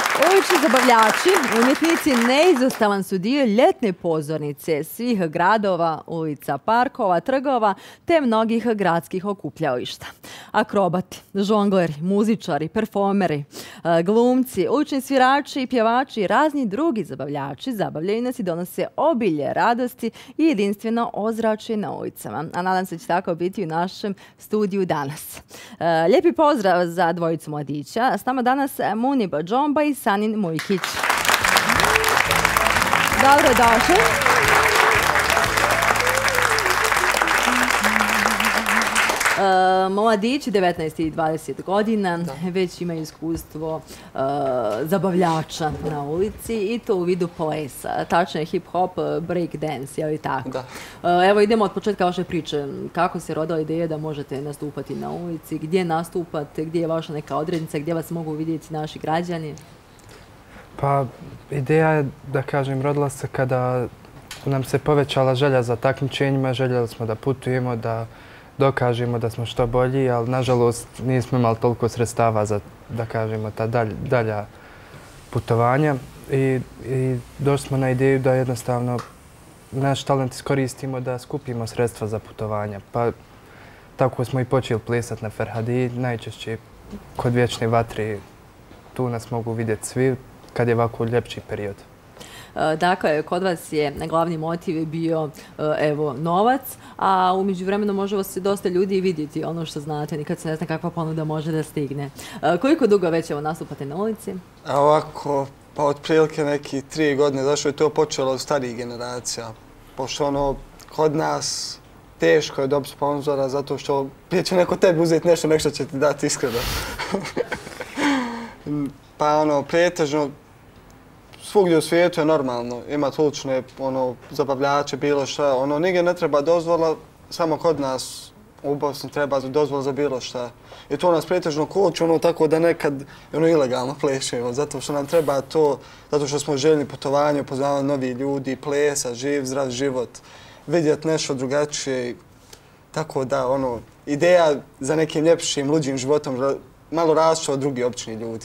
Ulični zabavljači, umjetnici neizostavan su dio ljetne pozornice svih gradova, ulica, parkova, trgova te mnogih gradskih okupljališta. Akrobati, žongleri, muzičari, performeri, glumci, ulični svirači, pjevači i razni drugi zabavljači zabavljaju nas i donose obilje radosti i jedinstveno ozračje na ulicama. A nadam se da će tako biti u našem studiju danas. Lijepi pozdrav za dvojicu mladića. S nama danas Munib Džomba i Sanin Mujkić. Dobrodošli. Mladići, 19 i 20 godina, već imaju iskustvo zabavljača na ulici i to u vidu plesa. Tačno je hip-hop, break dance, je li tako? Da. Evo idemo od početka vaše priče. Kako se rodila ideja da možete nastupati na ulici? Gdje nastupate? Gdje je vaša neka odrednica? Gdje vas mogu vidjeti naši građani? Pa, ideja je, da kažem, rodila se kada nam se povećala želja za takmičenjima. Željeli smo da putujemo, da dokažemo da smo što bolji, ali nažalost nismo imali toliko sredstava za, da kažemo, ta dalja putovanja. I došli smo na ideju da jednostavno naš talent iskoristimo da skupimo sredstva za putovanja. Pa tako smo i počeli plesati na Ferhadiji, najčešće kod Vječne vatre. Tu nas mogu vidjeti svi kad je ovako ljepši period. Dakle, kod vas je glavni motiv bio novac, a u međuvremenu može vas dosta ljudi i vidjeti ono što znate, nikad se ne zna kakva ponuda može da stigne. Koliko dugo već nastupate na ulici? Ovako, pa otprilike neki 3 godine, zašto je to počelo od starijih generacija. Pošto kod nas teško je dobiti sponzora zato što prije će neko tebi uzeti nešto će ti dati iskreno. Pa pretežno, svugdje u svijetu je normalno imati ulične zabavljače, bilo šta. Nigdje ne treba dozvola, samo kod nas u Bosni treba dozvola za bilo šta. I to nas pretežno koči, tako da nekad ilegalno plešemo, zato što nam treba to, zato što smo željni putovanja, upoznavati novi ljudi, plesa, živ, zdrav život, vidjeti nešto drugačije. Tako da, ideja za nekim ljepšim, luđim životom malo različita od drugih običnih ljudi.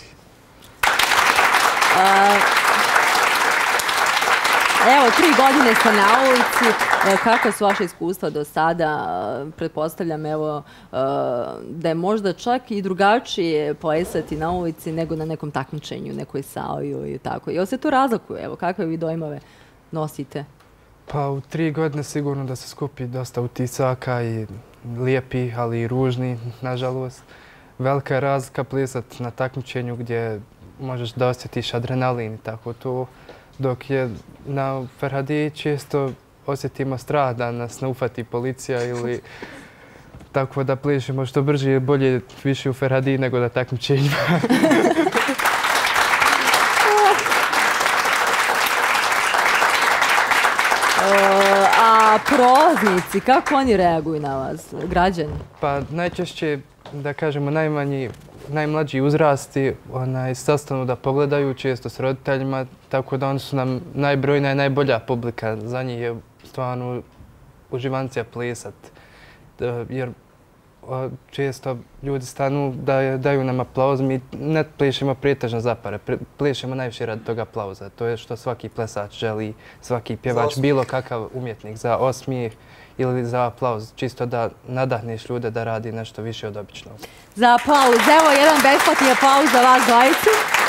Evo, 3 godine ste na ulici. Kako su vaše iskustva do sada? Pretpostavljam da je možda čak i drugačije plesati na ulici nego na nekom takmičenju, nekoj sali ili tako. Jel se to razlikuje? Evo, kakve vi dojmove nosite? Pa u 3 godine sigurno da se skupi dosta utisaka i lijepi, ali i ružni, nažalost. Velika je razlika plesati na takmičenju gdje možeš da osjetiš adrenalin i tako to. Dok je na Ferhadiji često osjetimo strah da nas ne ufati policija ili tako da plešemo što brže i bolje više u Ferhadiji nego na takmičenjima. A prolaznici, kako oni reaguju na vas, građani? Pa najčešće, da kažemo, najmlađi uzrasti sastanu da pogledaju često s roditeljima, tako da oni su nam najbrojnija i najbolja publika. Za njih je stvarno uživancija plesat. Jer često ljudi stanu da daju nam aplauz, mi ne plešemo pretežno za pare, plešemo najviše radi tog aplauza. To je što svaki plesač želi, svaki pjevač, bilo kakav umjetnik, za osmijeh ili za aplauz, čisto da nadahneš ljude da radi nešto više od običnog. Za aplauz. Evo jedan besplatni aplauz za vas dvojicu.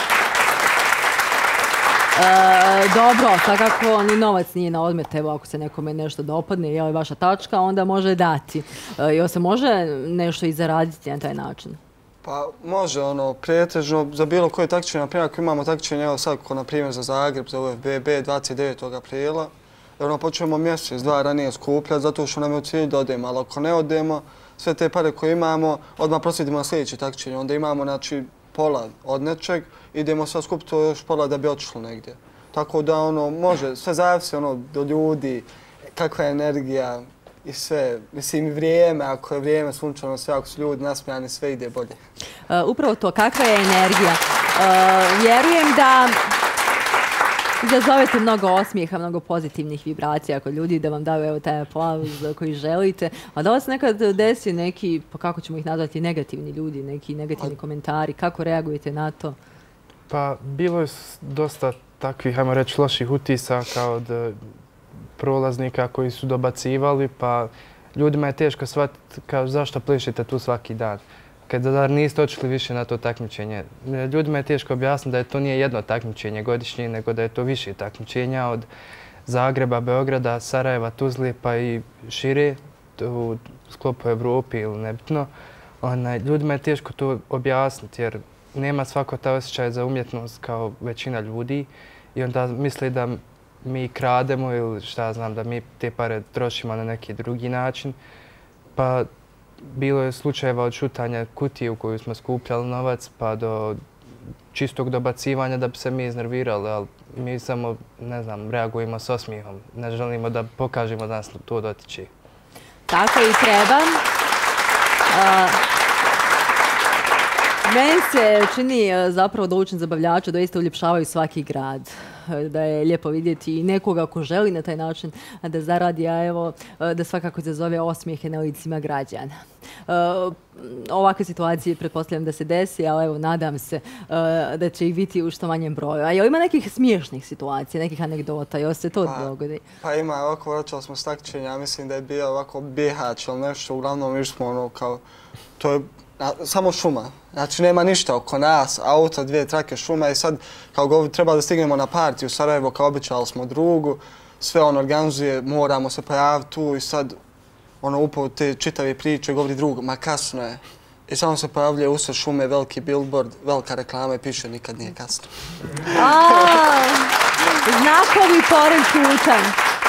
Dobro, svakako ni novac nije na odmet. Evo, ako se nekome nešto dopadne, je li vaša tačka, onda može dati. Jel se može nešto i zaraditi na taj način? Pa može, pretežno za bilo koje takmičenje. Na primjer, ako imamo takmičenje, evo sad, na primjer za Zagreb, za UFBB 29. aprila, počnemo mjesec, 2 ranije skupljati, zato što nam je u cilju da odemo. Ali ako ne odemo, sve te pare koje imamo, odmah proslijedimo na sljedeće takmičenje. Onda imamo, znači, pola od nečeg, idemo sad skupiti to još pola da bi otišlo negdje. Tako da, može, sve zavisi, do ljudi, kakva je energija i sve. Mislim, i vrijeme, ako je vrijeme sunčano, sve, ako su ljudi nasmijani, sve ide bolje. Upravo to, kakva je energija. Vjerujem da izazovete mnogo osmijeha, mnogo pozitivnih vibracija kod ljudi, da vam daju taj aplauz koji želite. A da li se nekad desi neki, pa kako ćemo ih nazvati, negativni ljudi, neki negativni komentari? Kako reagujete na to? Pa bilo je dosta takvih, ajmo reći, loših utisaka od prolaznika koji su dobacivali, pa ljudima je teško shvatiti kao zašto plišite tu svaki dan. Kada niste otišli više na to takmičenje. Ljudima je teško objasniti da to nije jedno takmičenje godišnje, nego da je to više takmičenja od Zagreba, Beograda, Sarajeva, Tuzle pa i šire u sklopu Evropi ili nebitno. Ljudima je teško to objasniti jer nema svako taj osjećaj za umjetnost kao većina ljudi i onda misli da mi krademo ili šta znam, da mi te pare trošimo na neki drugi način. Pa bilo je slučajeva od šutanja kutije u koju smo skupljali novac pa do čistog dobacivanja da bi se mi iznervirali, ali mi samo, ne znam, reagujemo s osmijehom. Ne želimo da pokažemo da nas to dotiče. Tako i treba. Meni se čini zapravo da ulični zabavljači doista uljepšavaju svaki grad. Da je lijepo vidjeti i nekoga ko želi na taj način da zaradi, a evo da svakako izazove osmijehe na licima građana. Ovakve situacije pretpostavljam da se desi, ali evo nadam se da će ih biti u što manjem broju. A jel ima nekih smiješnih situacija, nekih anegdota, jel se to dogodi? Pa ima, ovako vraćali smo s takmičenja, mislim da je bio ovako Bihać ili nešto, uglavnom išli smo ono kao, to je samo šuma, znači nema ništa oko nas, auto, 2 trake šuma i sad kao treba da stignemo na partiju u Sarajevo, kao običali smo drugu, sve on organizuje, moramo se pojaviti tu i sad upao te čitave priče, govori drug, ma kasno je. I samo se pojavljuje usred šume, veliki billboard, velika reklama i piše nikad nije kasno. Znakovi pored puta.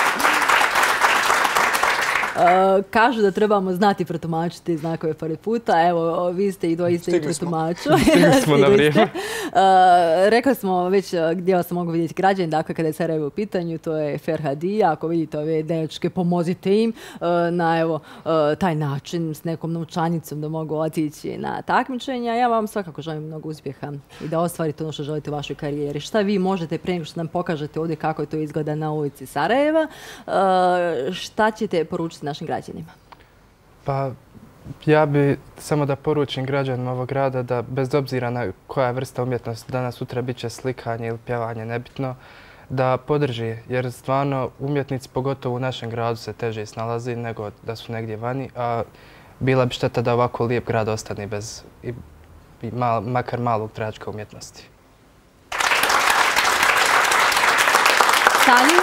Kažu da trebamo znati protumačiti znakove pored puta. Evo, vi ste i doista i protumaču. Stigli smo na vrijeme. Rekli smo već gdje vas mogu vidjeti građani, dakle kada je Sarajevo u pitanju, to je Ferhadija. Ako vidite ove dečke, pomozite im na evo taj način s nekom novčanicom da mogu otići na takmičenja. Ja vam svakako želim mnogo uspjeha i da ostvarite ono što želite u vašoj karijeri. Šta vi možete prije nego što nam pokažete ovdje kako to izgleda na ulici Sarajeva, šta ćete poručiti našim građanima? Pa ja bi samo da poručim građanima ovog grada da bez obzira na koja vrsta umjetnosti danas sutra bit će slikanje ili pjevanje, nebitno, da podrži jer stvarno umjetnici pogotovo u našem gradu se teže snalazi nego da su negdje vani, a bila bi šteta da ovako lijep grad ostane bez makar malog tračka umjetnosti. Salim?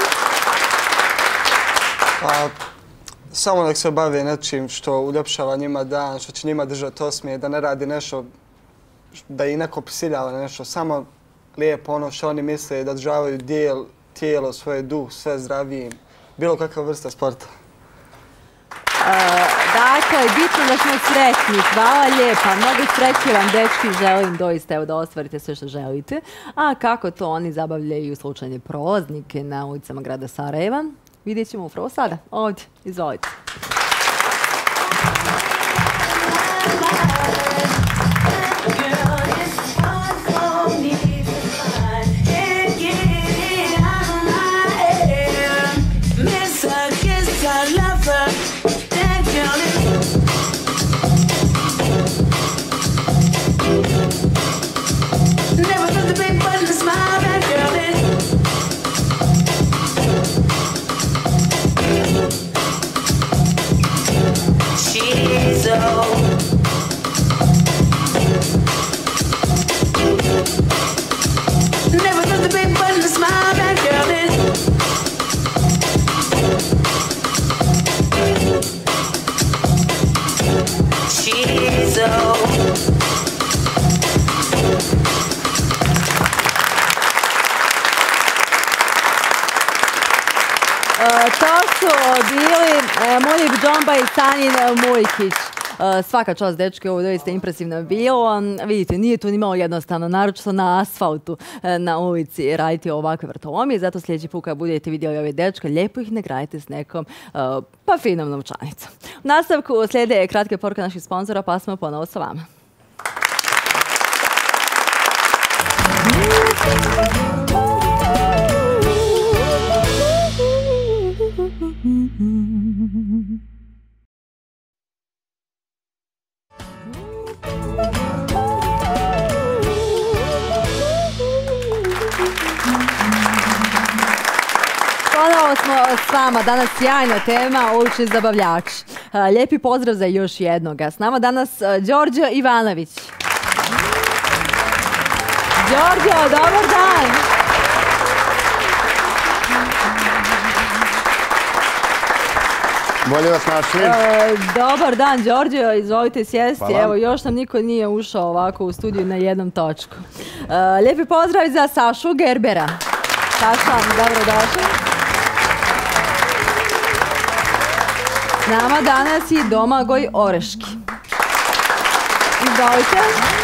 Pa, samo nek se bave nečim što uljepšava njima dan, što će njima držati osmijeh, da ne radi nešto, da i neko prisiljava nešto, samo lijepo ono što oni misle, da održavaju tijelo, svoje duh, sve zdravijim, bilo kakva vrsta sporta. Dakle, bitno da smo sretni. Hvala lijepa. Mnogo sreće vam, dečki, želim doista evo da ostvarite sve što želite. A kako to oni zabavljaju slučajne prolaznike na ulicama grada Sarajeva, vidjet ćemo upravo sada. Ovdje, izvolite. To su bili Munib Džomba i Sanjin Mujkić. Svaka čast, dečke, ovo doista impresivno bilo. Vidite, nije tu ni malo jednostavno, naročito na asfaltu na ulici raditi ovakve vrtolomije. Zato sljedeći put kad budete vidjeli ove dečke, lijepo ih nagradite s nekom pa finom novčanicom. U nastavku slijede kratke poruke naših sponzora, pa smo ponovo sa vama. smo s vama. Danas sjajna tema, ulični zabavljači. Lijepi pozdrav za još jednoga. S nama danas Đorđe Ivanović. Đorđe, dobar dan! Bolje vas našli. Dobar dan, Đorđe, izvolite sjesti. Hvala. Evo, još nam niko nije ušao ovako u studiju na jednom točku. Lijepi pozdrav za Sašu Gerbera. Saša, dobrodošli. S nama danas i Domagoj Oreški. Izvolite.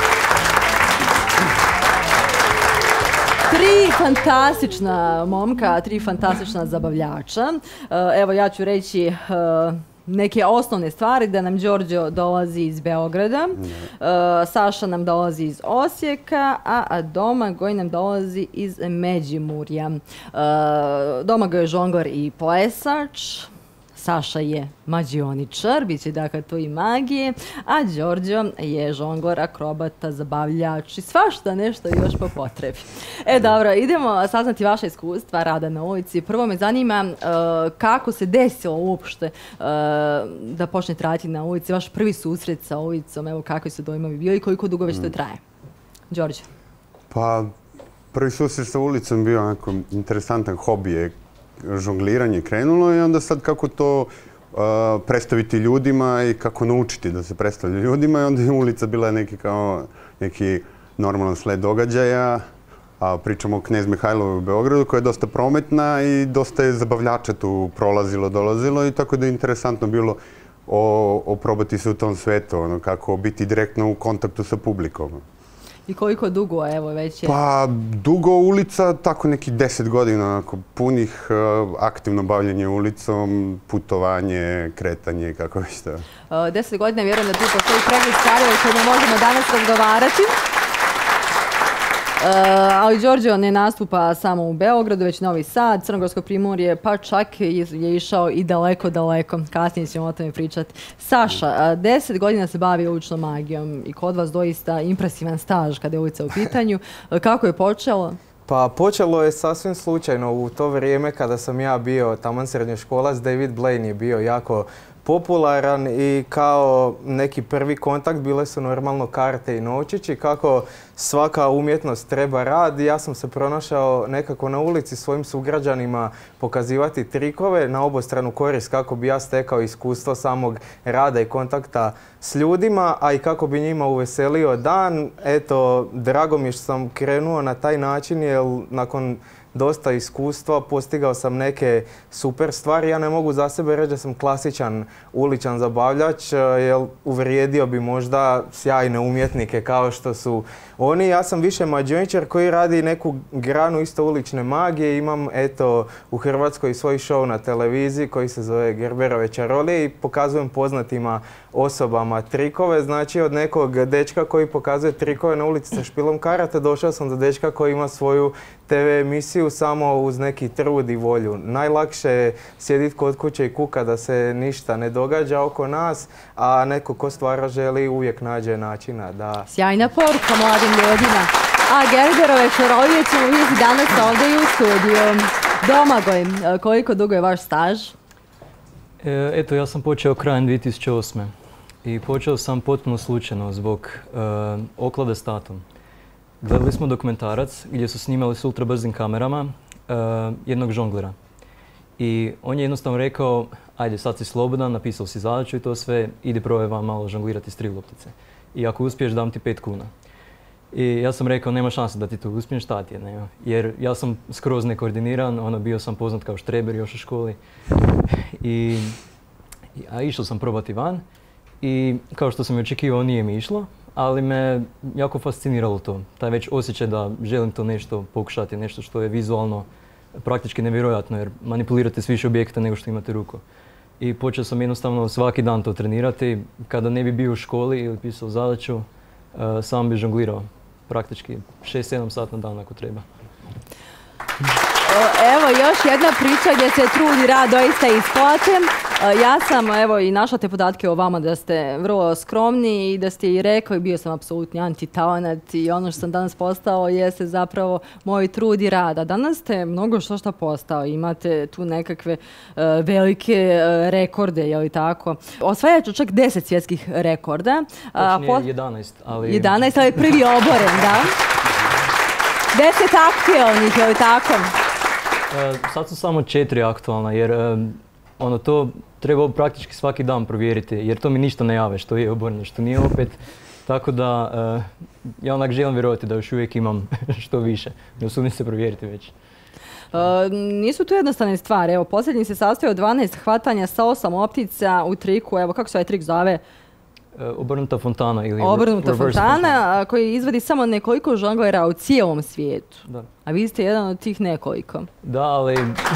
Tri fantastična momka, tri fantastična zabavljača. Evo ja ću reći neke osnovne stvari, da nam Đorđe dolazi iz Beograda, Saša nam dolazi iz Osijeka, a Domagoj nam dolazi iz Međimurja. Domagoj je žongor i plesač, Saša je mađioničar, bit će dakle tu i magije, a Đorđe je žongor, akrobata, zabavljač i svašta nešto još po potrebi. Dobro, idemo saznati vaše iskustva rada na ulici. Prvo me zanima kako se desilo uopšte da počnete raditi na ulici, vaš prvi susret sa ulicom, evo kakvi su dojmovi bio i koliko dugo već to traje. Đorđe. Pa, prvi susret sa ulicom bio onako interesantan hobi je žongliranje krenulo i onda sad kako to predstaviti ljudima i kako naučiti da se predstavlja ljudima i onda je ulica bila neki normalan sled događaja. Pričamo o Knez Mihajlovoj u Beogradu koja je dosta prometna i dosta je zabavljača tu prolazilo, dolazilo i tako da je interesantno bilo oprobati se u tom svetu, kako biti direktno u kontaktu sa publikom. I koliko dugo, evo, već je? Pa, dugo ulica, tako neki 10 godina, punih, aktivno bavljanje ulicom, putovanje, kretanje, kako već to. 10 godina, vjerujem da tu postoji pregled stvari o kojima možemo danas razgovarati. Ali Đorđe ne nastupa samo u Beogradu, već Novi Sad, Crnogorsko primorje, pa čak je išao i daleko, daleko. Kasnije ćemo o tome pričati. Saša, 10 godina se bavi uličnom magijom i kod vas doista impresivan staž kada je ulica u pitanju. Kako je počelo? Pa počelo je sasvim slučajno u to vrijeme kada sam ja bio taman srednjoškolac. David Blaine je bio jako popularan i kao neki prvi kontakt bile su normalno karte i novčići. Kako svaka umjetnost treba rad, ja sam se pronašao nekako na ulici svojim sugrađanima pokazivati trikove na obostranu korist kako bi ja stekao iskustvo samog rada i kontakta s ljudima, a i kako bi njima uveselio dan. Eto, drago mi je što sam krenuo na taj način jer nakon dosta iskustva, postigao sam neke super stvari. Ja ne mogu za sebe reći da sam klasičan uličan zabavljač, jer uvrijedio bi možda sjajne umjetnike kao što su oni. Ja sam više mađioničar koji radi neku granu isto ulične magije. Imam eto u Hrvatskoj svoj show na televiziji koji se zove Gerberove čarolije i pokazujem poznatima osobama trikove. Znači od nekog dečka koji pokazuje trikove na ulici sa špilom karata došao sam do dečka koji ima svoju TV emisiju samo uz neki trud i volju. Najlakše je sjediti kod kuće i kuka da se ništa ne događa oko nas, a neko ko stvara želi uvijek nađe načina da... Sjajna poruka mladim ljudima. A Gerberove čarolije ćemo vidjeti danas ovdje i u studiju. Domagoj, koliko dugo je vaš staž? Eto, ja sam počeo krajem 2008. I počeo sam potpuno slučajno zbog oklade s tatom. Gledali smo dokumentarac gdje su snimali s ultrabrzim kamerama jednog žonglera. I on je jednostavno rekao, ajde sad si slobodan, napisao si zadaću i to sve, idi probaj vam malo žonglirati s 3 loptice. I ako uspiješ dam ti 5 kuna. I ja sam rekao, nema šanse da ti to uspiješ, šta ti je, nema. Jer ja sam skroz nekoordiniran, bio sam poznat kao štreber još u školi. A išao sam probati van i kao što sam i očekivao nije mi išlo. Ali me jako fasciniralo to, taj već osjećaj da želim to nešto pokušati, nešto što je vizualno praktički nevjerojatno jer manipulirate s više objekta nego što imate ruku. I počeo sam jednostavno svaki dan to trenirati, kada ne bi bio u školi ili pisao zadaću, sam bi žonglirao praktički 6-7 sati na dan ako treba. Evo još jedna priča gdje se trud i rad doista isplate. Ja sam evo i našla te podatke o vama da ste vrlo skromni i da ste i rekli, bio sam apsolutni antitalenat i ono što sam danas postao jeste zapravo moj trud i rad. A danas ste mnogo što postao, imate tu nekakve velike rekorde, je li tako? Osvajat ću čak 10 svjetskih rekorda. Točnije 11, ali... 11, ali prvi oboren, da? 10 aktualnih, je li tako? Sad su samo 4 aktualna, jer to treba praktički svaki dan provjeriti, jer to mi ništa ne jave što je oboreno, što nije opet. Tako da ja onak želim vjerovati da još uvijek imam što više. Ne usudim se provjeriti već. Nisu tu jednostavne stvari. Evo, posljednji se sastoji od 12 hvatanja sa 8 optica u triku. Evo, kako se ovaj trik zove? Obrnuta fontana ili Obrnuta fontana koji izvadi samo nekoliko žonglera u cijelom svijetu. Da. A vi ste jedan od tih nekoliko. Da, ali...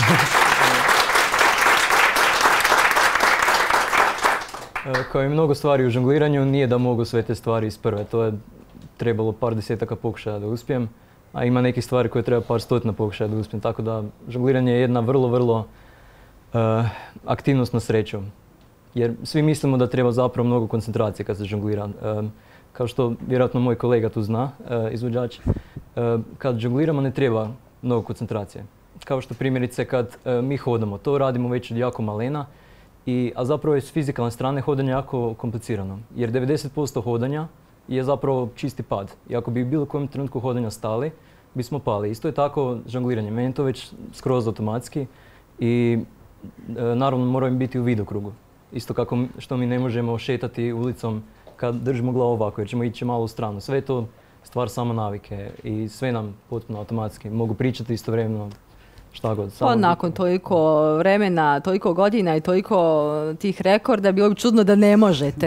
Kao i mnogo stvari u žongliranju, nije da mogu sve te stvari iz prve. To je trebalo par desetaka pokušaja da uspijem, a ima nekih stvari koje treba par stotina pokušaja da uspijem. Tako da žongliranje je jedna vrlo aktivnost na sreću. Jer svi mislimo da treba zapravo mnogo koncentracije kad se žonglira. Kao što vjerojatno moj kolega tu zna, izvođač, kad žongliramo ne treba mnogo koncentracije. Kao što primjerice kad mi hodamo, to radimo već od jako malena, a zapravo je s fizikalne strane hodanje jako komplicirano. Jer 90% hodanja je zapravo čisti pad. I ako bi u bilo kojem trenutku hodanja stali, bismo pali. Isto je tako žongliranje. Meni je to već skroz automatski i naravno moramo biti u vidokrugu. Isto kako što mi ne možemo šetati ulicom kad držimo glavu ovako jer ćemo ići malo u stranu. Sve je to stvar samo navike i sve nam potpuno automatski. Mogu pričati istovremeno šta god. Pa nakon toliko vremena, toliko godina i toliko tih rekorda bilo bi čudno da ne možete.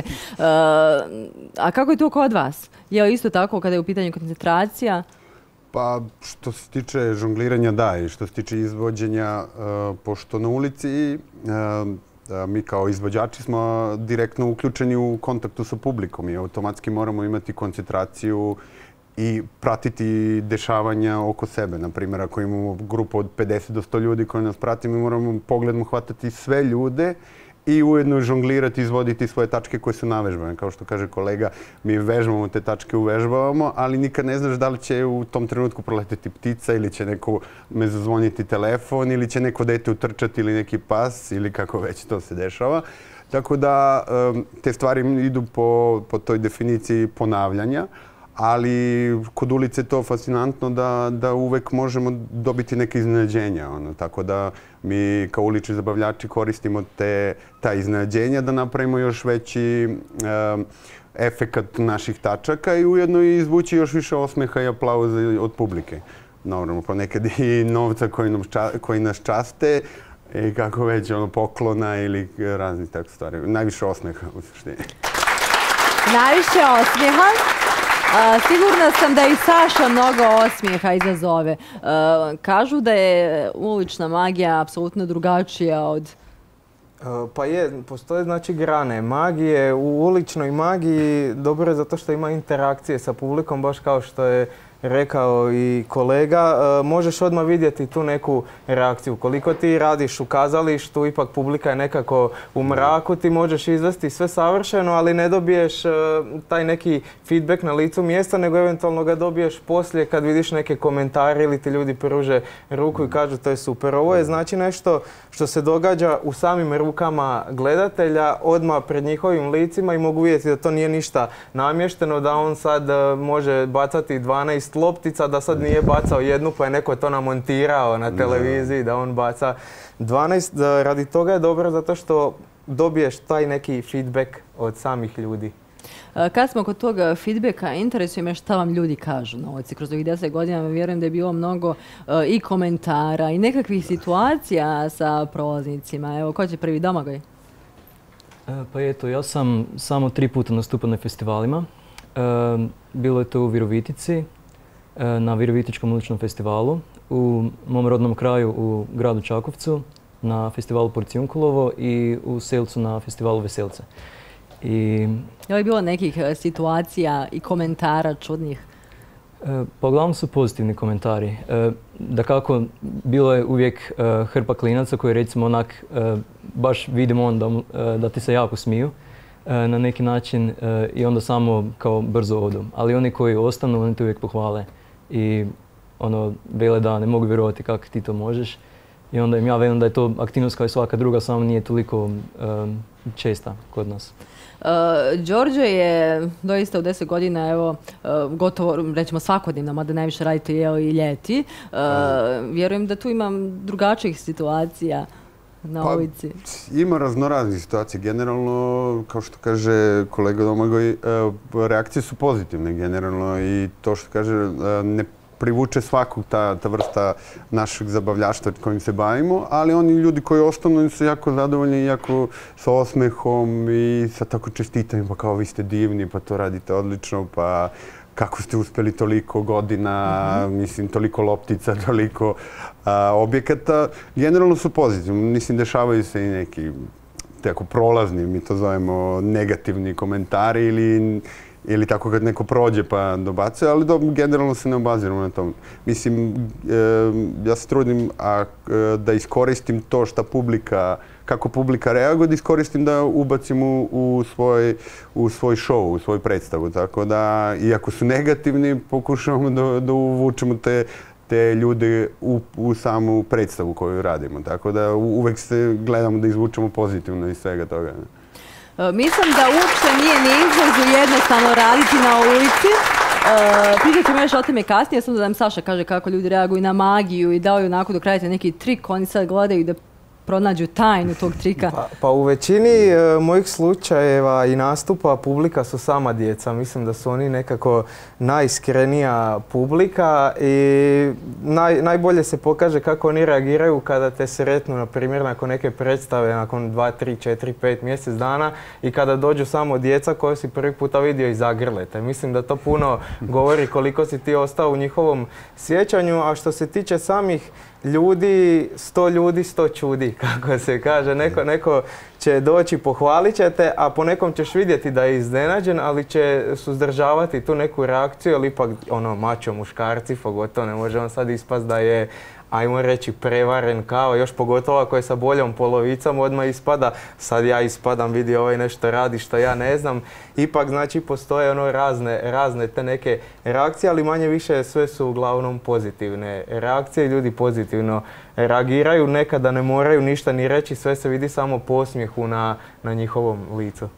A kako je to kod vas? Je li isto tako kada je u pitanju koncentracija? Pa što se tiče žongliranja da i što se tiče izvođenja, pošto na ulici mi kao izvođači smo direktno uključeni u kontaktu sa publikom i automatski moramo imati koncentraciju i pratiti dešavanja oko sebe. Naprimjer, ako imamo grupu od 50 do 100 ljudi koji nas prati, mi moramo pogledom hvatati sve ljude i ujedno žonglirati, izvoditi svoje tačke koje su navežbane. Kao što kaže kolega, mi vežbamo te tačke, uvežbavamo, ali nikad ne znaš da li će u tom trenutku proleteti ptica ili će neko me zazvoniti telefon ili će neko dete utrčati ili neki pas ili kako već to se dešava. Tako da te stvari idu po toj definiciji ponavljanja. Ali kod ulice je to fascinantno da uvek možemo dobiti neke iznenađenja. Tako da mi kao ulični zabavljači koristimo ta iznenađenja da napravimo još veći efekat naših tačaka i ujedno izvući još više osmeha i aplauza od publike. Naravno, ponekad i novca koji nas časte i kako već poklona ili raznih takve stvari. Najviše osmeha u suštini. Najviše osmeha? Sigurna sam da i Saša mnogo osmijeha izazove. Kažu da je ulična magija apsolutno drugačija od... Pa je, postoje znači grane magije. U uličnoj magiji dobro je zato što ima interakcije sa publikom, baš kao što je rekao i kolega, možeš odmah vidjeti tu neku reakciju. Koliko ti radiš u kazalištu, ipak publika je nekako u mraku, ti možeš izvesti sve savršeno, ali ne dobiješ taj neki feedback na licu mjesta, nego eventualno ga dobiješ poslije kad vidiš neke komentare ili ti ljudi pruže ruku i kažu to je super. Ovo je znači nešto što se događa u samim rukama gledatelja, odmah pred njihovim licima i mogu vidjeti da to nije ništa namješteno, da on sad može bacati 12 loptica, da sad nije bacao jednu pa je neko to namontirao na televiziji da on baca 12. Radi toga je dobro zato što dobiješ taj neki feedback od samih ljudi. Kad smo kod tog feedbacka, interesuje me šta vam ljudi kažu na ulici. Kroz ovih 10 godina vjerujem da je bilo mnogo i komentara i nekakvih situacija sa prolaznicima. Evo, ko će prvi, Domagoj? Pa eto, ja sam samo 3 puta nastupao na festivalima. Bilo je to u Virovitici, na Virovitičkom uličnom festivalu, u mom rodnom kraju u gradu Čakovcu, na festivalu Porcijunkulovo i u Selcu na festivalu Veselce. Je li bilo nekih situacija i komentara čudnih? Pa uglavnom su pozitivni komentari. Dakako, bilo je uvijek hrpa klinaca koji recimo onak baš vidimo onda da ti se jako smiju na neki način i onda samo kao brzo odu. Ali oni koji ostanu, oni te uvijek pohvale i ono vele da ne mogu vjerovati kako ti to možeš. I onda im ja velim da je to aktivnost kao i svaka druga, samo nije toliko česta kod nas. Đorđe je doista u 10 godina, evo, gotovo, rećemo svakodnevno, mada najviše radite i ljeti. Vjerujem da tu imam drugačijih situacija na ulici. Ima raznoraznih situacija. Generalno, kao što kaže kolega Domagoj, reakcije su pozitivne generalno i to što kaže ne privuče svakog ta vrsta našeg zabavljaštva kojim se bavimo, ali oni ljudi koji ostanu su jako zadovoljni, jako sa osmehom i sa tako čestitanjem, pa kao vi ste divni, pa to radite odlično, pa kako ste uspjeli toliko godina, mislim, toliko loptica, toliko objekata. Generalno su pozitivni. Mislim, dešavaju se i neki tako prolazni, mi to zovemo negativni komentari ili tako kad neko prođe pa dobacuje, ali generalno se ne obaziramo na tom. Mislim, ja se trudim da iskoristim to što kako publika reaguje, da iskoristim da ubacim u svoj show, u svoju predstavu. Tako da, iako su negativni, pokušavamo da uvučemo te ljude u samu predstavu koju radimo. Tako da uvek se gledamo da izvučemo pozitivno iz svega toga. Mislim da uopće nije ni izlazu jednostavno raditi na ulici. Pričat ćemo još o tome kasnije, samo da nam Saša kaže kako ljudi reaguju na magiju i dao ju onako dok radite neki trik, oni sad gledaju da pronađu tajnu tog trika. Pa u većini mojih slučajeva i nastupa publika su sama djeca. Mislim da su oni nekako najiskrenija publika i najbolje se pokaže kako oni reagiraju kada te sretnu, na primjer, nakon neke predstave, nakon 2, 3, 4, 5 mjesec dana i kada dođu samo djeca koje si prvi puta vidio i zagrlete. Mislim da to puno govori koliko si ti ostao u njihovom sjećanju, a što se tiče samih ljudi, 100 ljudi, 100 čudi, kako se kaže. Neko će doći, pohvalit će te, a po nekom ćeš vidjeti da je iznenađen, ali će suzdržavati tu neku reakciju, ali ipak mačo muškarci, pogotovo ne može on sad ispast da je, ajmo reći, prevaren kao, još pogotovo ako je sa boljom polovicom, odmah ispada, sad ja ispadam, vidi ovaj nešto radi što ja ne znam. Ipak, znači, postoje razne te neke reakcije, ali manje više sve su uglavnom pozitivne reakcije. Ljudi pozitivno reagiraju, nekada ne moraju ništa ni reći, sve se vidi samo po osmijehu na njihovom licu.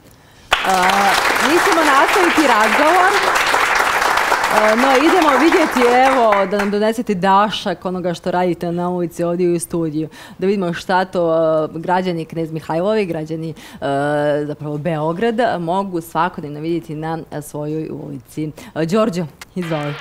Mi ćemo nastaviti razgovor. No, idemo vidjeti, evo, da nam donesete dašak onoga što radite na ulici ovdje u studiju. Da vidimo šta to građani Knez Mihajlovi, građani zapravo Beograda mogu svakodnevno vidjeti na svojoj ulici. Đorđo, izvoli.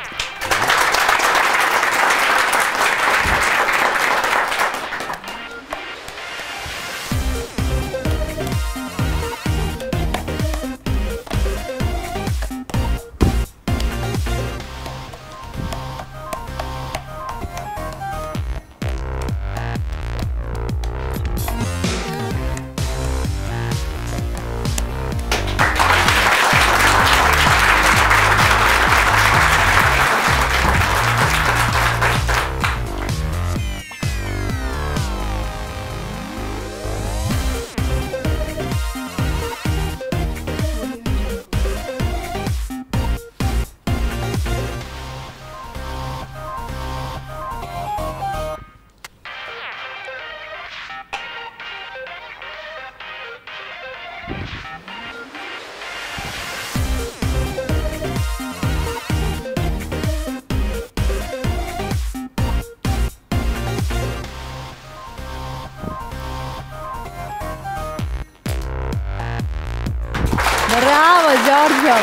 Bravo, Đorđo!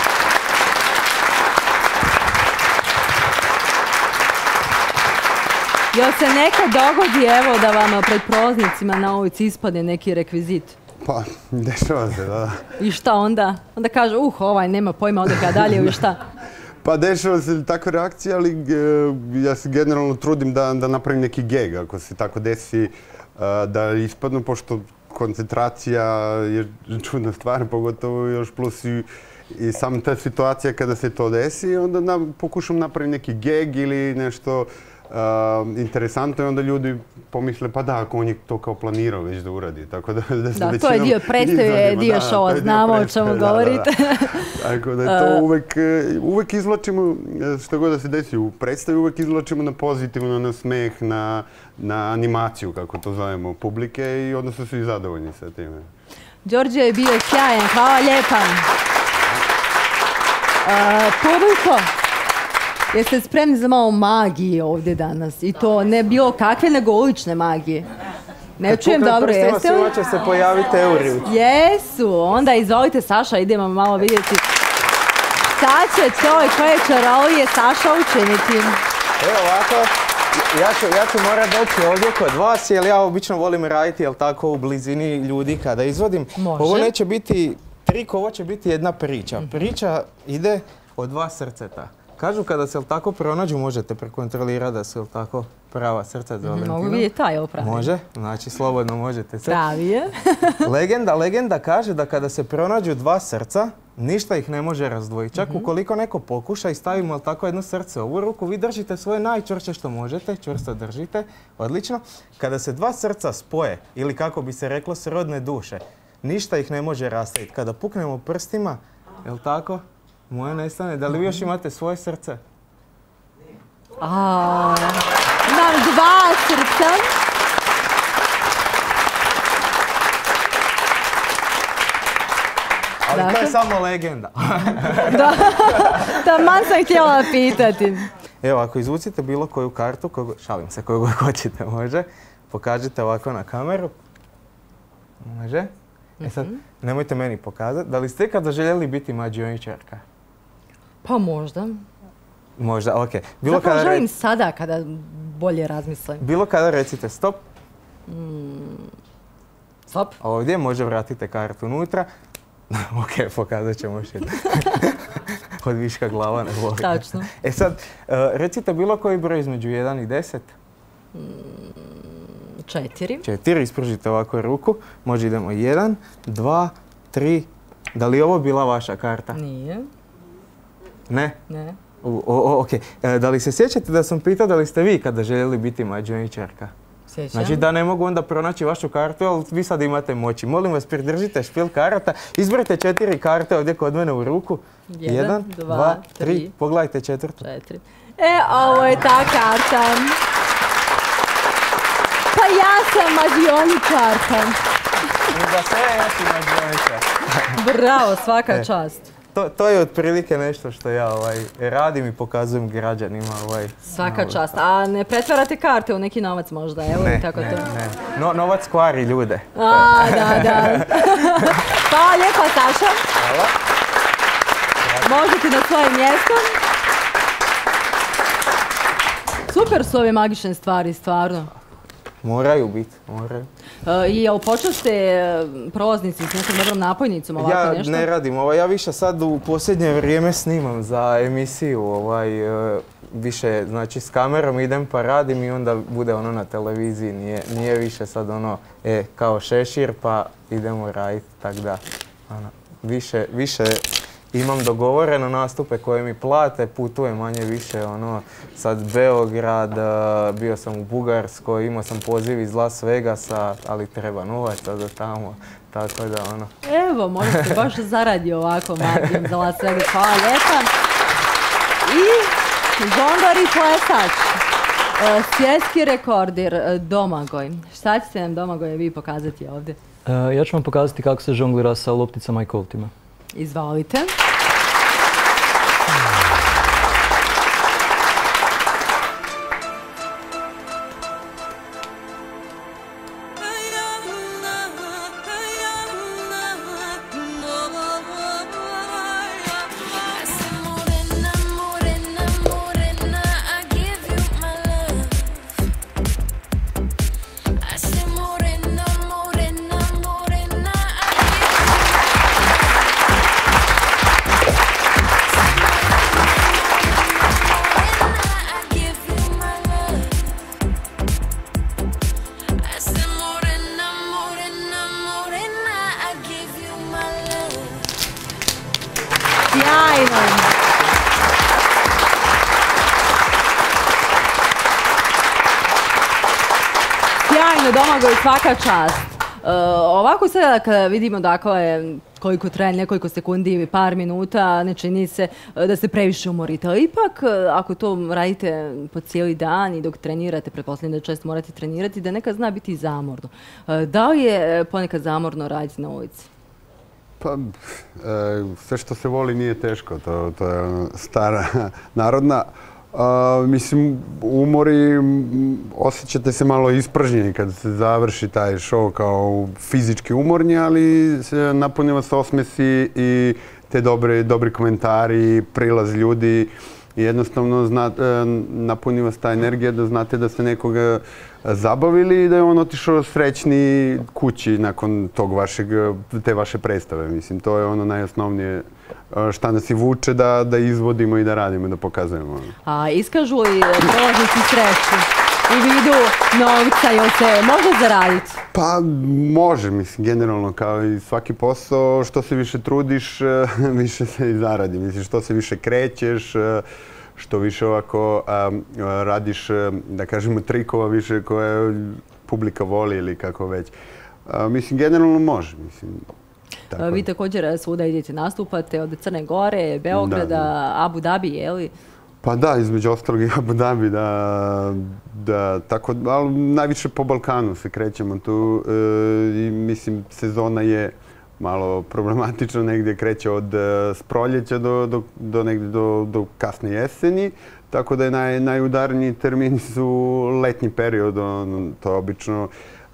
Jel se nekad dogodi, evo, da vam pred prolaznicima na ulici ispadne neki rekvizit? Pa, dešava se, da. I šta onda? Onda kaže, ovaj nema pojma, onda kada dalje ili šta? Pa dešava se takva reakcija, ali ja se generalno trudim da napravim neki geg, ako se tako desi da ispadnu, pošto koncentracija je čudna stvar, pogotovo još plus I sam ta situacija kada se to desi, onda pokušam napraviti neki geg ili nešto interesantno i onda ljudi pomisle pa da, ako on je to kao planirao već da uradi. Tako da da, to je dio predstave, dio showa, znamo o čemu govorite. Tako da to uvek izvlačimo, što god da se desi u predstavi, uvek izvlačimo na pozitivno, na smeh, na animaciju, kako to zovemo, publike i onda su svi zadovoljni sa time. Đorđe je bio sjajan, hvala lijepa. Publiko, jeste spremni za malo magije ovdje danas? I to ne bilo kakve, nego ulične magije. Ne čujem dobro, jeste li? Svima će se pojaviti euri. Jesu, onda izvolite Saša, idemo malo vidjeti šta će to i koje čarolije Saša učiniti. Evo ovako, ja ću morat doći ovdje kod vas, jer ja obično volim raditi, jel tako, u blizini ljudi kada izvodim. Može. Ovo neće biti trik, ovo će biti jedna priča. Priča ide od 2 srceta. Kažu kada se tako pronađu, možete prekontrolirati da su tako prava srca za Valentinu. Mogu vidjeti taj opravi. Može, znači slobodno možete se. Pravi je. Legenda kaže da kada se pronađu 2 srca, ništa ih ne može razdvojiti. Čak ukoliko neko pokuša i stavimo tako jedno srce u ovu ruku, vi držite svoje najčvršće što možete, čvrsto držite, odlično. Kada se 2 srca spoje, ili kako bi se reklo srodne duše, ništa ih ne može rastaviti. Kada puknemo prstima, jel tako? Moje nestane. Da li vi još imate svoje srce? Imam 2 srca. Ali to je samo legenda. Taman sam htjela pitati. Evo, ako izvucite bilo koju kartu, šalim se, koju god hoćete, može. Pokažite ovako na kameru. Može. E sad, nemojte meni pokazati. Da li ste ikada željeli biti mađioničarka? Pa možda. Možda, okej. Zapravo želim sada kada bolje razmislim. Bilo kada recite stop. Stop. Ovdje može vratite kartu unutra. Ok, pokazat ćemo još jedno. Od viška glava ne voli. Tačno. E sad, recite bilo koji broj između 1 i 10. 4. 4, ispružite ovako ruku. Može idemo 1, 2, 3. Da li je ovo bila vaša karta? Nije. Ne? Ne. Ok. Da li se sjećate da sam pitao da li ste vi kada željeli biti mađioničarka? Sjećam. Znači da ne mogu onda pronaći vašu kartu, ali vi sad imate moći. Molim vas, pridržite špil karata. Izberite 4 karte ovdje kod mene u ruku. 1, 2, 3. Pogledajte 4. 4. Ovo je ta karta. Pa ja sam mađioničarka. Da sve jesi mađioničarka. Bravo, svaka čast. To je otprilike nešto što ja radim i pokazujem građanima. Svaka čast. A ne pretvarate karte u neki novac možda? Evo ne, tako to. Ne. Novac kvari ljude. Da. Hvala lijepa, Saša. Hvala. Možete na svoje mjesto. Super su ove magične stvari, stvarno. Moraju biti, moraju. I jel počeste prolaznici s nekom dobrom napojnicom ovako nešto? Ja ne radim, ja više sad u posljednje vrijeme snimam za emisiju, više znači s kamerom idem pa radim i onda bude ono na televiziji, nije više sad ono kao šešir pa idemo raditi, tak da više imam dogovoreno nastupe koje mi plate, putujem manje više, sad Beograd, bio sam u Bugarskoj, imao sam poziv iz Las Vegasa, ali treba novaca do tamo, tako da Evo, možda se baš zaradi ovako magijom za Las Vegas, hvala lijepa. I žondar i plesač, svjetski rekorder Domagoj. Šta ćete nam, Domagoje, vi pokazati ovdje? Ja ću vam pokazati kako se žonglira sa lopticama i koltima. Izvolite. sjajno, Domagoj, svaka čast. Ovako sada kada vidimo dakle koliko traje nekoliko sekundi, par minuta, ne čini se da se previše umorite. Ali ipak, ako to radite po cijeli dan i dok trenirate, pretpostavljam da često morate trenirati, da nekad zna biti zamorno. Da li je ponekad zamorno raditi na ulici? Pa, sve što se voli nije teško, to je stara narodna. Mislim, umori, osjećate se malo ispražnjeni kad se završi taj show kao fizički umorni, ali napuni vas osmesi i te dobri komentari, prilaz ljudi. Jednostavno napuni vas ta energija da znate da ste nekoga zabavili i da je on otišao srećni kući nakon te vaše predstave. Mislim, to je ono najosnovnije šta nas i vuče da izvodimo i da radimo, da pokazujemo. A iskažu li prolaznici sreću u vidu novca, jel se može zaraditi? Pa može, mislim, generalno kao i svaki posao, što se više trudiš, više se i zaradi. Mislim, što se više krećeš, što više ovako radiš, da kažemo, trikova više koje publika voli ili kako već. Mislim, generalno može, mislim. Vi također svuda idete, nastupate od Crne Gore, Beograda, Abu Dhabi, je li? Pa da, između ostalog i Abu Dhabi, tako, ali najviše po Balkanu se krećemo tu i mislim sezona je malo problematična, negdje kreće od s proljeća do kasne jeseni, tako da je najudarniji termini su letnji period, to je obično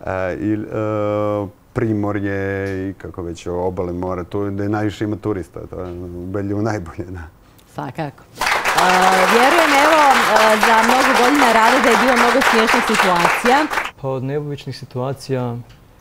Primorje i kako već obale mora, tu gdje najviše ima turista, to je u Belju najbolje. Svakako. Vjerujem, evo, za mnogo godina rada da je bilo mnogo smiješnih situacija. Pa od neobičnih situacija,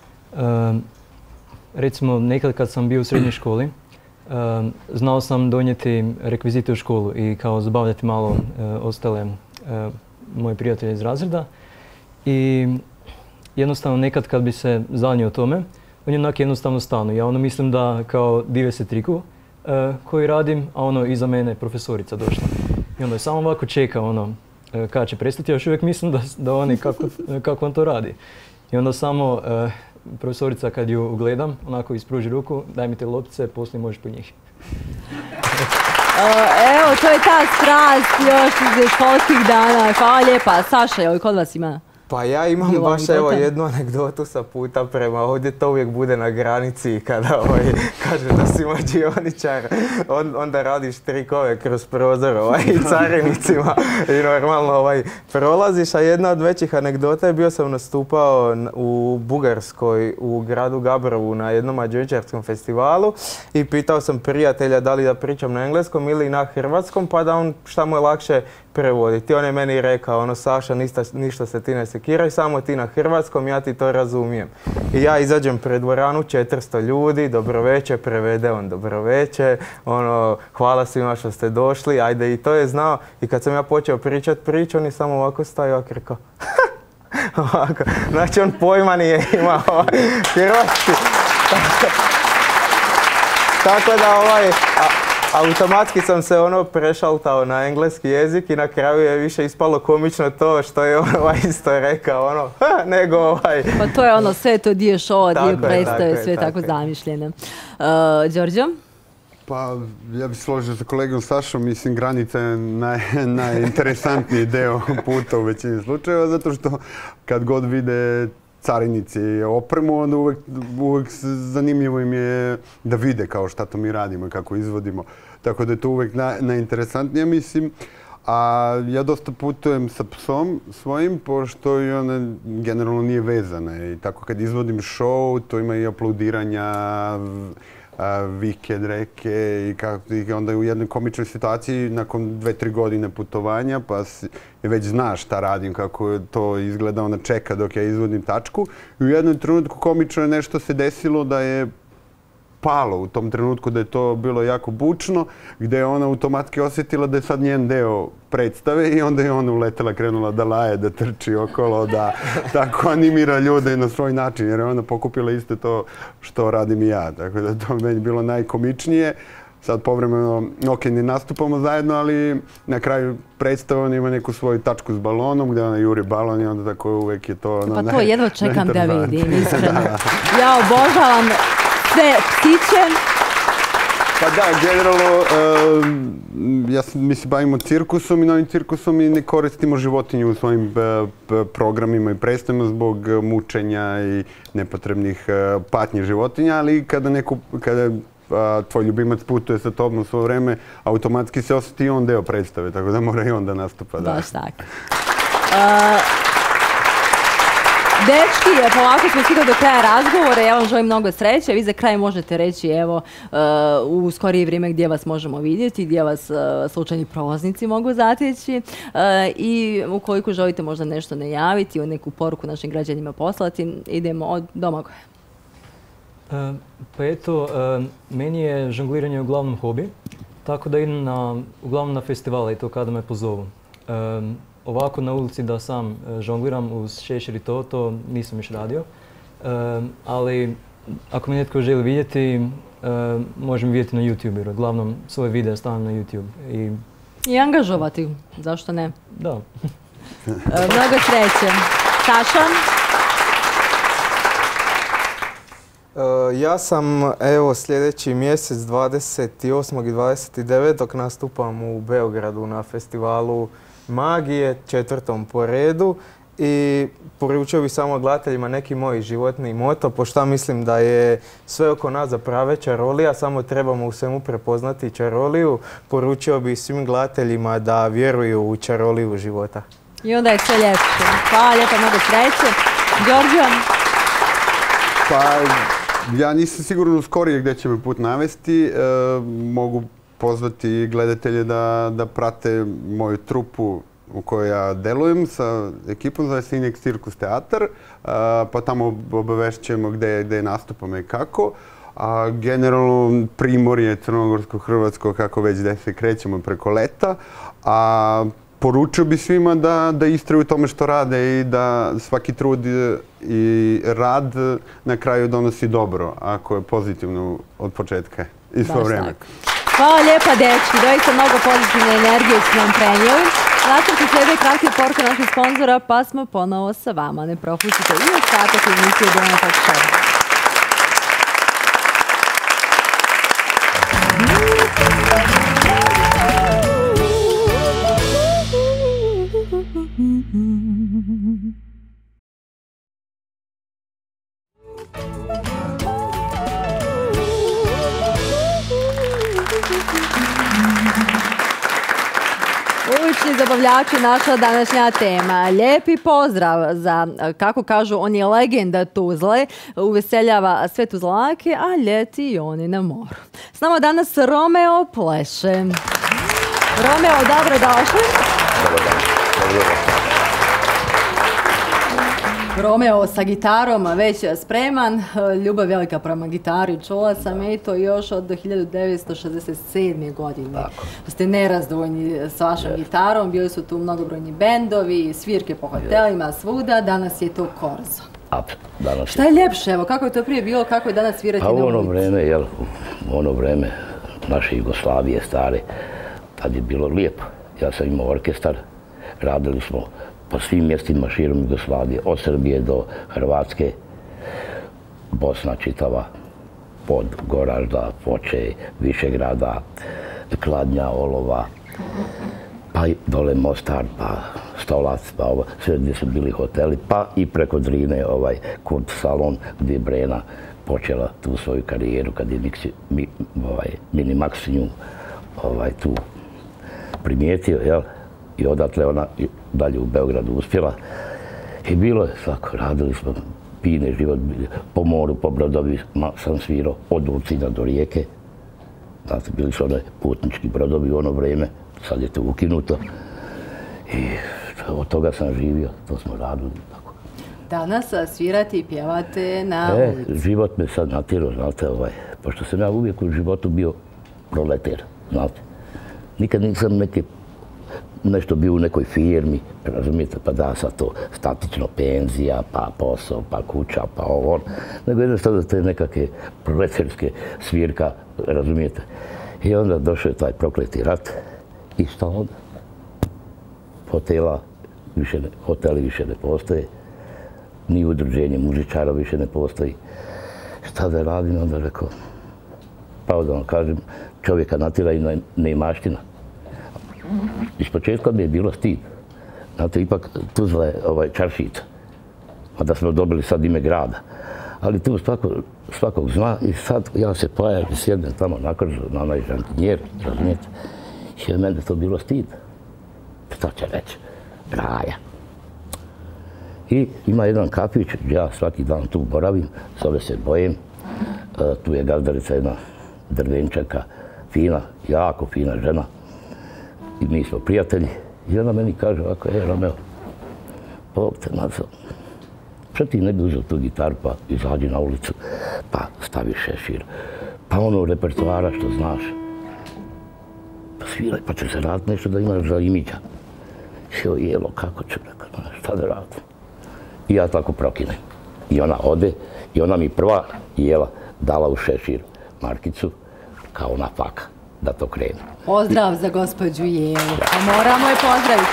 recimo nekad kad sam bio u srednjoj školi, znao sam donijeti rekvizite u školu i kao zabavljati malo ostale moje prijatelje iz razreda. I jednostavno nekad kad bi se zanio o tome, on je onak jednostavno stanu. Ja mislim da kao dive se triku koji radim, a iza mene je profesorica došla. I onda je samo ovako čeka kada će prestati, ja još uvijek mislim da oni kako on to radi. I onda samo profesorica kad ju gledam, onako ispruži ruku, daj mi te loptice, poslije možeš po njih. Evo, to je ta strast još iz školskih dana. Hvala lijepa. Saša, je li kod vas ima? Pa ja imam baš evo jednu anegdotu sa puta prema ovdje, to uvijek bude na granici kada kaže da si mađioničar, onda radiš trikove kroz prozor i carinicima i normalno prolaziš, a jedna od većih anegdota je bio sam nastupao u Bugarskoj, u gradu Gabrovu na jednom mađioničarskom festivalu i pitao sam prijatelja da li da pričam na engleskom ili na hrvatskom, pa da on šta mu je lakše prevoditi. On je meni rekao, Saša, ništa se ti ne sekiraj, samo ti na hrvatskom, ja ti to razumijem. I ja izađem pred dvoranu, 400 ljudi, dobroveče, prevede on dobroveče, hvala svima što ste došli, ajde, i to je znao. I kad sam ja počeo pričati priču, on je samo ovako stajao, ovako rekao, ovako. Znači on pojma nije imao hrvatski. Tako da automatski sam se prešaltao na engleski jezik i na kraju je više ispalo komično to što je isto rekao, nego Pa to je sve to dio showa, dio predstave, sve tako zamišljeno. Đorđo? Pa ja bih složio sa kolegom Sašom, mislim granica je najinteresantniji deo puta u većini slučajeva, zato što kad god vide carinici opremu, onda uvijek zanimljivo im je da vide kao šta to mi radimo i kako izvodimo. Tako da je to uvijek najinteresantnije, mislim. A ja dosta putujem sa psom svojim, pošto i ona generalno nije vezana. I tako kad izvodim show, to ima i aplaudiranja, vike, dreke i onda u jednoj komičnoj situaciji nakon 2-3 godine putovanja pa već znaš šta radim, kako to izgleda, ona čeka dok ja izvodim tačku i u jednom trenutku komično je nešto se desilo da je palo u tom trenutku, da je to bilo jako bučno, gdje je ona automatski osjetila da je sad njen deo predstave i onda je ona uletela, krenula da laje, da trči okolo, da tako animira ljude na svoj način, jer je ona pokupila isto to što radim i ja. Tako da to meni bilo najkomičnije. sad povremeno, ok, ne nastupamo zajedno, ali na kraju predstave on ima neku svoju tačku s balonom gdje ona juri balon i onda tako uvijek je to... Pa to jedva čekam da vidim, iskreno. Ja obožavam sve ptiće. Pa da, generalno, mi se bavimo cirkusom i novim cirkusom i ne koristimo životinje u svojim programima i predstavima zbog mučenja i nepotrebnih patnji životinja, ali kada tvoj ljubimac putuje sa tobom svo vreme, automatski se osjeti i on deo predstave, tako da mora i on da nastupa. Baš tako. Dečki, polako smo stigli do kraja razgovora, ja vam želim mnogo sreće. Vi za kraj možete reći, evo, u skorije vrijeme gdje vas možemo vidjeti, gdje vas slučajni prolaznici mogu zateći i ukoliko želite možda nešto najaviti, neku poruku našim građanima poslati, idemo od Domagoja. Pa eto, meni je žongliranje uglavnom hobi, tako da idem uglavnom na festivale i to kada me pozovu. Ovako na ulici da sam žongliram uz šešir i to nisam još radio. Ali ako me netko želi vidjeti, može mi vidjeti na YouTube, jer uglavnom svoje videe stavim na YouTube. I angažovati, zašto ne? Da. Mnogo sreće. Saša? Ja sam, evo, sljedeći mjesec 28. i 29. nastupam u Beogradu na festivalu Magije, 4. po redu i poručio bih samo gledateljima neki moj životni moto, pošto mislim da je sve oko nas za prave čarolija, samo trebamo u svemu prepoznati čaroliju. Poručio bih svim gledateljima da vjeruju u čaroliju života. I onda je sve ljepše. Hvala lijepo, mnogo sreće. Đorđo? Pa, ja nisam sigurno skorije gdje će me put navesti. Mogu pozvati gledatelje da prate moju trupu u kojoj ja delujem sa ekipom, zove se Inex Cirkus Teatar, pa tamo obavešćujemo gdje nastupamo i kako. A generalno Primorje, Crnogorsko, Hrvatsko, kako već gdje se krećemo preko leta. A poručio bi svima da istraju u tome što rade i da svaki trud i rad na kraju donosi dobro, ako je pozitivno od početka i svo vreme. Hvala lijepa, dečki. Doista mnogo pozitivne energije su nam prenijeli. Nastavite slijede kratke poruke naših sponzora, pa smo ponovo sa vama. Ne propustite i ostatak emisije Dona Talk Show. Ulični zabavljači, naša današnja tema. Lijepi pozdrav za, kako kažu, on je legenda Tuzle, uveseljava sve Tuzlake, a ljeti i oni na moru. S nama danas Romeo pleše. Romeo, dobro došli. Romeo sa gitarom već spreman, ljubav velika prema gitari, čula sam to još od 1967. godine. Ste nerazdvojni s vašom gitarom, bili su tu mnogobrojni bendovi, svirke po hotelima, svuda, danas je to Korzo. Šta je ljepše, evo, kako je to prije bilo, kako je danas svirati na ulici? U ono vreme naše Jugoslavije stare, tad je bilo lijepo. Ja sam imao orkestar, radili smo po svim mjestima širom Jugoslavije, od Srbije do Hrvatske, Bosna čitava, pod Goražda, Foče, Višegrada, Kladnja, Olova, pa i dole Mostar, pa Stolac, pa ovo, sve gdje su bili hoteli, pa i preko Drine, Kurt Salon, gdje je Brena počela tu svoju karijeru, kad je Minimax nju tu primijetio, jel? I odatle ona dalje u Beogradu uspjela. I bilo je svako, radili smo fine život, po moru, po brodovima sam svirao, od Ulcina do Rijeke. Znate, bili su one putnički brodovi u ono vrijeme, sad je to ukinuto. I od toga sam živio, to smo radili. Danas svirate i pjevate na ulici. Život me sad natjerao, znate, pošto sam ja uvijek u životu bio proletar, znate. Nikad nisam nešto bio u nekoj firmi, razumijete, pa da sad to statično penzija, pa posao, pa kuća, pa ovo, nego jednostavno te nekakve proletarske svirka, razumijete. I onda došao je taj prokleti rat i šta onda? Hoteli više ne postoje, ni udruženje mužičara više ne postoji. Šta da radim? Onda rekao, pravo da vam kažem, čovjeka natjera i neimaština. Ispočetka mi je bilo stid. Znate, ipak Tuzla je čaršica, a da smo dobili sad ime grada. Ali tu svakog zna i sad ja se pojavim, sjednem tamo na kržu, na onaj žantinjer, razumijete. I meni je to bilo stid. Šta će reći? Raja. I ima jedan kafić gdje ja svaki dan tu boravim, zove se Bojem. Tu je gazdarica jedna Drvenčanka, fina, jako fina žena. I mi smo prijatelji. I ona meni kaže ovako, Romeo, Bog te nazvao. Što ti ne bi uzeo tu gitaru pa izađi na ulicu, pa stavi šešir. Pa ono repertoara što znaš. Pa sviraj, pa će se raditi nešto da imaš za imidža. Jelo, kako ću, šta da radim? I ja tako prokinem. I ona ode, i ona mi prva jela dala u šešir markicu, kao na faka, da to krene. Pozdrav za gospođu Jelu, a moramo je pozdraviti.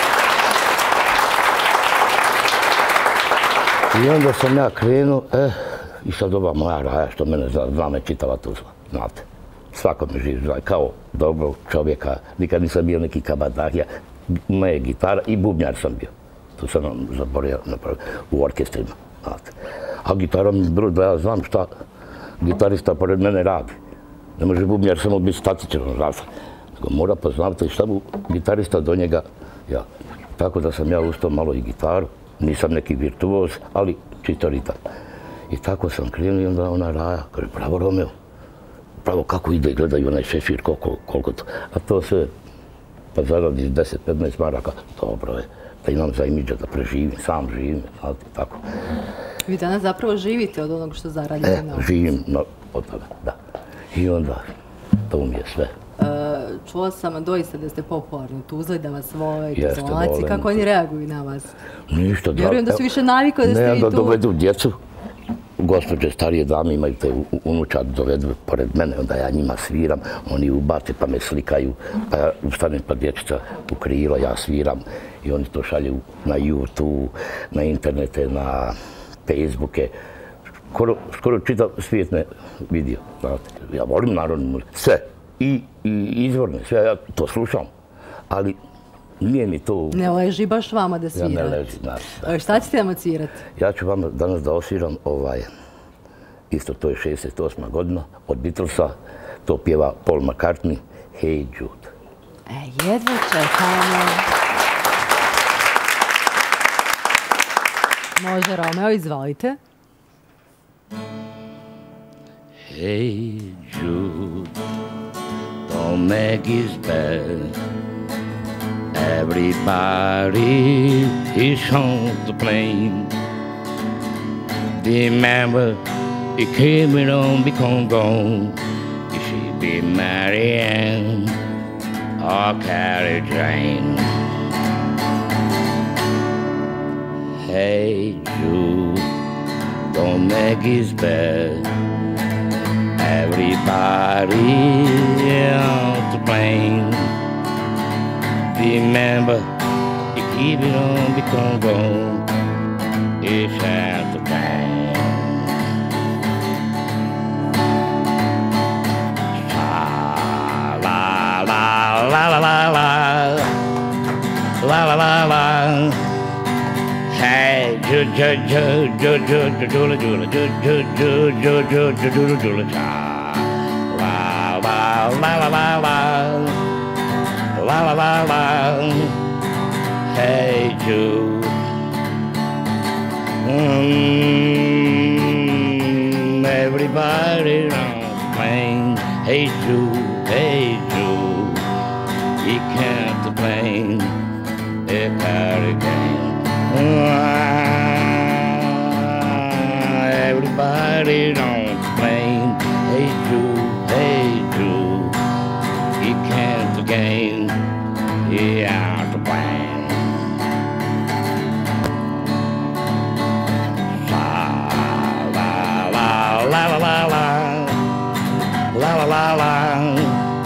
I onda sam ja krenuo, i sad ova moja Raja, što mene zna me čitava Tuzla, znate. Svako me živi, kao dobrog čovjeka, nikad nisam bio neki kabadahija. Moja je gitara i bubnjar sam bio. To sam vam zaboravio u orkestrima, znate. A gitara mi je bilo da ja znam šta gitarista pored mene radi. Ne može bubnjar samo biti statičan, znate. Nego mora poznavati šta mu gitarista do njega. Ja. Tako da sam ja ustao malo i gitaru. Nisam neki virtuoz, ali čisto ritam. I tako sam krenuo i onda ona Raja, kaže, bravo Romeo, pravo kako ide, gledaju onaj šešir, koliko to. A to sve, pa zaradiš 10-15 maraka, dobro je, da imam za imidža da preživim, sam živim, znate, tako. Vi danas zapravo živite od onog što zaradite na... Živim od toga, da. I onda, to mi je sve. Čuo sam doista da ste popularni u Tuzli, da vas vole Jeste, Tuzlanaci. volim. Kako oni reaguju na vas? Ništa. Vjerujem da su više navikli da ste vi tu. Ne, da dovedu djecu. Gospođe starije dame imaju te unučad, dovedu pored mene, onda ja njima sviram, oni ubace pa me slikaju, pa ja ustanem pa dječica u krilo, ja sviram i oni to šalju na YouTube, na internete, na Facebooke. Skoro čitav svijet me vidio, znate. Ja volim narodnu muziku, sve. I izvorne, sve ja to slušam, ali nije mi to... Ne leži baš vama da svirate. Ja ne leži, da. Šta ćete nam odsvirati? Ja ću vam danas da osviram isto to je 68. godina, od Beatlesa, to pjeva Paul McCartney, Hey Jude. Jedva čekamo. Može, Romeo, izvolite. Hey Jude, don't make his bed. Everybody is on the plane. Remember, it came on become gone. You should be Marianne or Carrie Jane. Hey Jude, don't make his bed. Everybody on the plane. Remember, you keep it on become gone. It's half the time. La la la la la la la la la la. Hey, ju ju ju ju ju ju ju ju ju ju ju ju ju ju ju. La la la la la la. La la la la, hey Jude. Everybody on the plane, hey Jude, he can't complain, if hurricane. Everybody on the plane, hey Jude, he can't gain. Yeah, the plan. La la la la la la la la la la.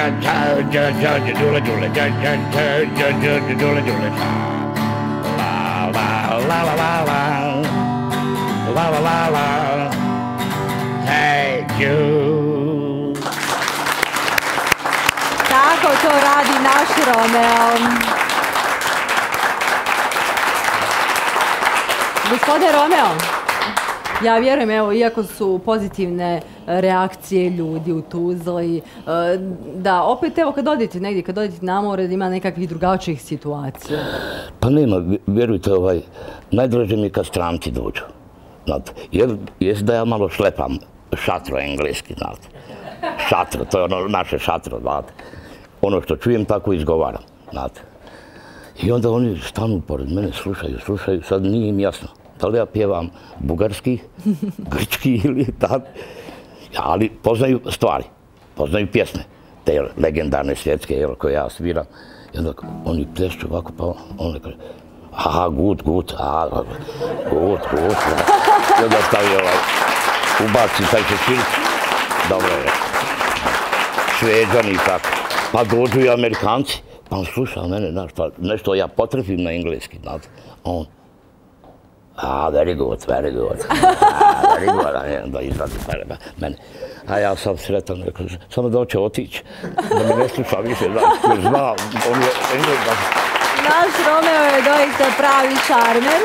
Tako to radi naš Romeo. Gospodine Romeo, ja vjerujem, evo, iako su pozitivne reakcije ljudi u Tuzli, da opet, evo, kad odete negdje, kad odete na more, da ima nekakvih drugačijih situacija. Pa nema, vjerujte, najdraže mi je kad stranci dođu. Jer da ja malo šlepam šatro engleski, znate. Šatro, to je ono naše šatro, znate. Ono što čujem, tako izgovaram, znate. I onda oni stanu pored mene, slušaju, sad nije im jasno. Da li ja pjevam bugarski, grčki ili tako. Ali poznaju stvari, poznaju pjesme, te legendarne svjetske koje ja sviram. I onda oni plešću ovako, pa on kaže, aha, gut. I onda stavi ubaci taj šešir, dobro je. Šveđani i tako. Pa dođu i Amerikanci, pa on sluša mene, znaš, pa nešto ja potrefim na engleski, znate. On, very good. Very good, onda izradi mene. A ja sam sretan, rekao, samo da hoće otići, da mi ne sluša više, jer zna, on je engleski. Naš Romeo je doista pravi šarmer.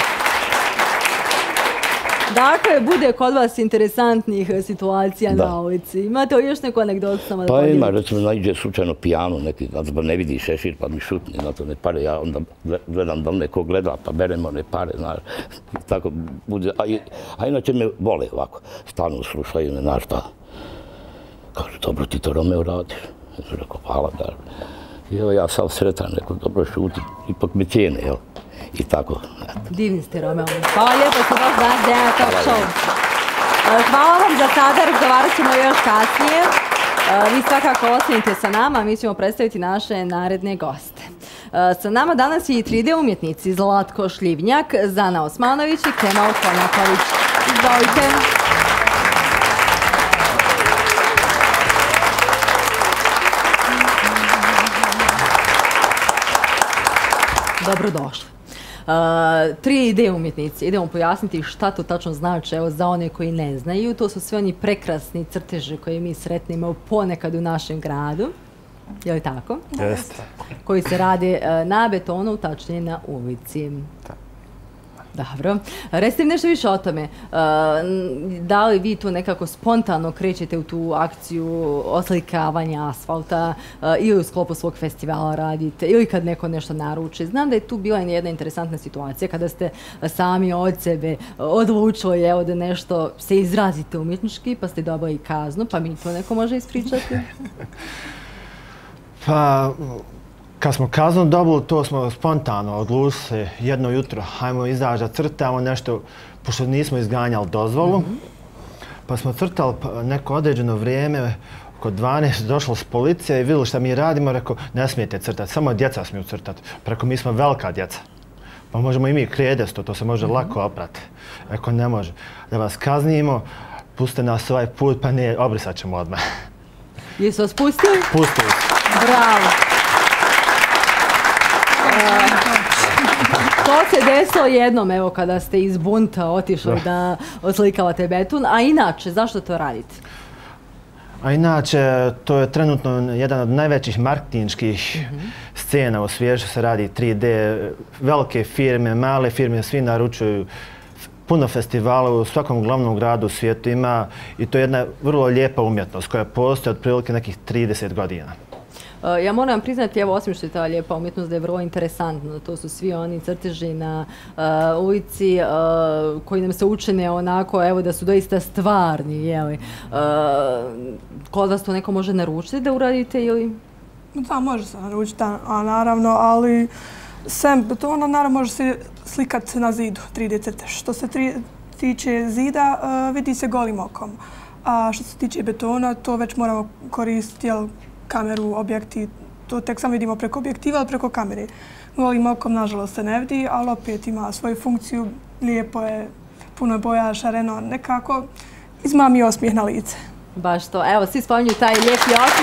Dakle, bude kod vas interesantnih situacija na ulici. Imate još neku anegdotu samo da podijelite? Pa ima, recimo, naiđe slučajno pijanu neki, ne vidi šešir pa mi šutne na to ne pare. Ja onda gledam da li neko gleda pa beremo ne pare, znaš. Tako bude. A inače me vole ovako. Stalno slušaju me, znaš šta. Kažu, dobro ti to Romeo radiš. Ja sam rekao, hvala da. I evo ja sam sretan, rekao, dobro šuti, ipak me cijene, jel? I tako. Divni ste, Romeo. Hvala lijepo što vas danas Dejana Talk Show. Hvala vam za sada, razgovarat ćemo još kasnije. Vi svakako ostanite sa nama, mi ćemo predstaviti naše naredne goste. Sa nama danas je i 3D umjetnici Zlatko Šljivnjak, Zana Osmanović i Kemal Konjaković. Izvolite. Dobrodošli. 3D umjetnici. Idemo pojasniti šta to tačno znači, evo, za one koji ne znaju. To su sve oni prekrasni crteži koje mi sretnemo ponekad u našem gradu. Je li tako? Jeste. Koji se rade na betonu, tačnije na ulici. Dobro. Recite mi nešto više o tome. Da li vi tu nekako spontano krećete u tu akciju oslikavanja asfalta ili u sklopu svog festivala radite ili kad neko nešto naruči? Znam da je tu bila jedna interesantna situacija kada ste sami od sebe odlučili evo da nešto se izrazite umjetnički pa ste dobili kaznu, pa mi to neko može ispričati? Pa, kad smo kaznu dobili, to smo spontano odlučili jedno jutro. Hajmo izaći da crtamo nešto, pošto nismo izganjali dozvolu. Pa smo crtali neko određeno vrijeme, oko 12 došla s policija i vidjeli šta mi radimo. Rekao, ne smijete crtati, samo djeca smiju crtati. Preko mi smo velika djeca. Pa možemo i mi kredesto, to se može lako oprati. Rekao, ne može. Da vas kaznimo, pustite nas ovaj put, pa ne, obrisat ćemo odmah. Jesu vas pustili? Pustili. Bravo. To se desilo jednom, evo, kada ste iz bunta otišli da oslikavate beton, a inače, zašto to radite? A inače, to je trenutno jedan od najvećih marketinških scena u svijetu, se radi 3D, velike firme, male firme, svi naručuju puno festivala u svakom glavnom gradu u svijetu ima i to je jedna vrlo lijepa umjetnost koja postoji otprilike nekih 30 godina. Ja moram priznati, evo, osim što je ta lijepa umjetnost, da je vrlo interesantno. To su svi oni crteži na ulici koji nam se učine onako, evo, da su doista stvarni, jeli. Kod vas to neko može naručiti da uradite ili? Da, može se naručiti, naravno, ali sem betona, naravno, može se slikati na zidu 3D crtež. Što se tiče zida, vidi se golim okom. A što se tiče betona, to već moramo koristiti, kameru, objekti, to tek sam vidimo preko objektiva, ali preko kamere. Golim okom, nažalost, se ne vidi, ali opet ima svoju funkciju, lijepo je, puno je boja, šareno, nekako izmami osmijeh na lice. Baš to. Evo, svi spominju taj lijepi osmijeh.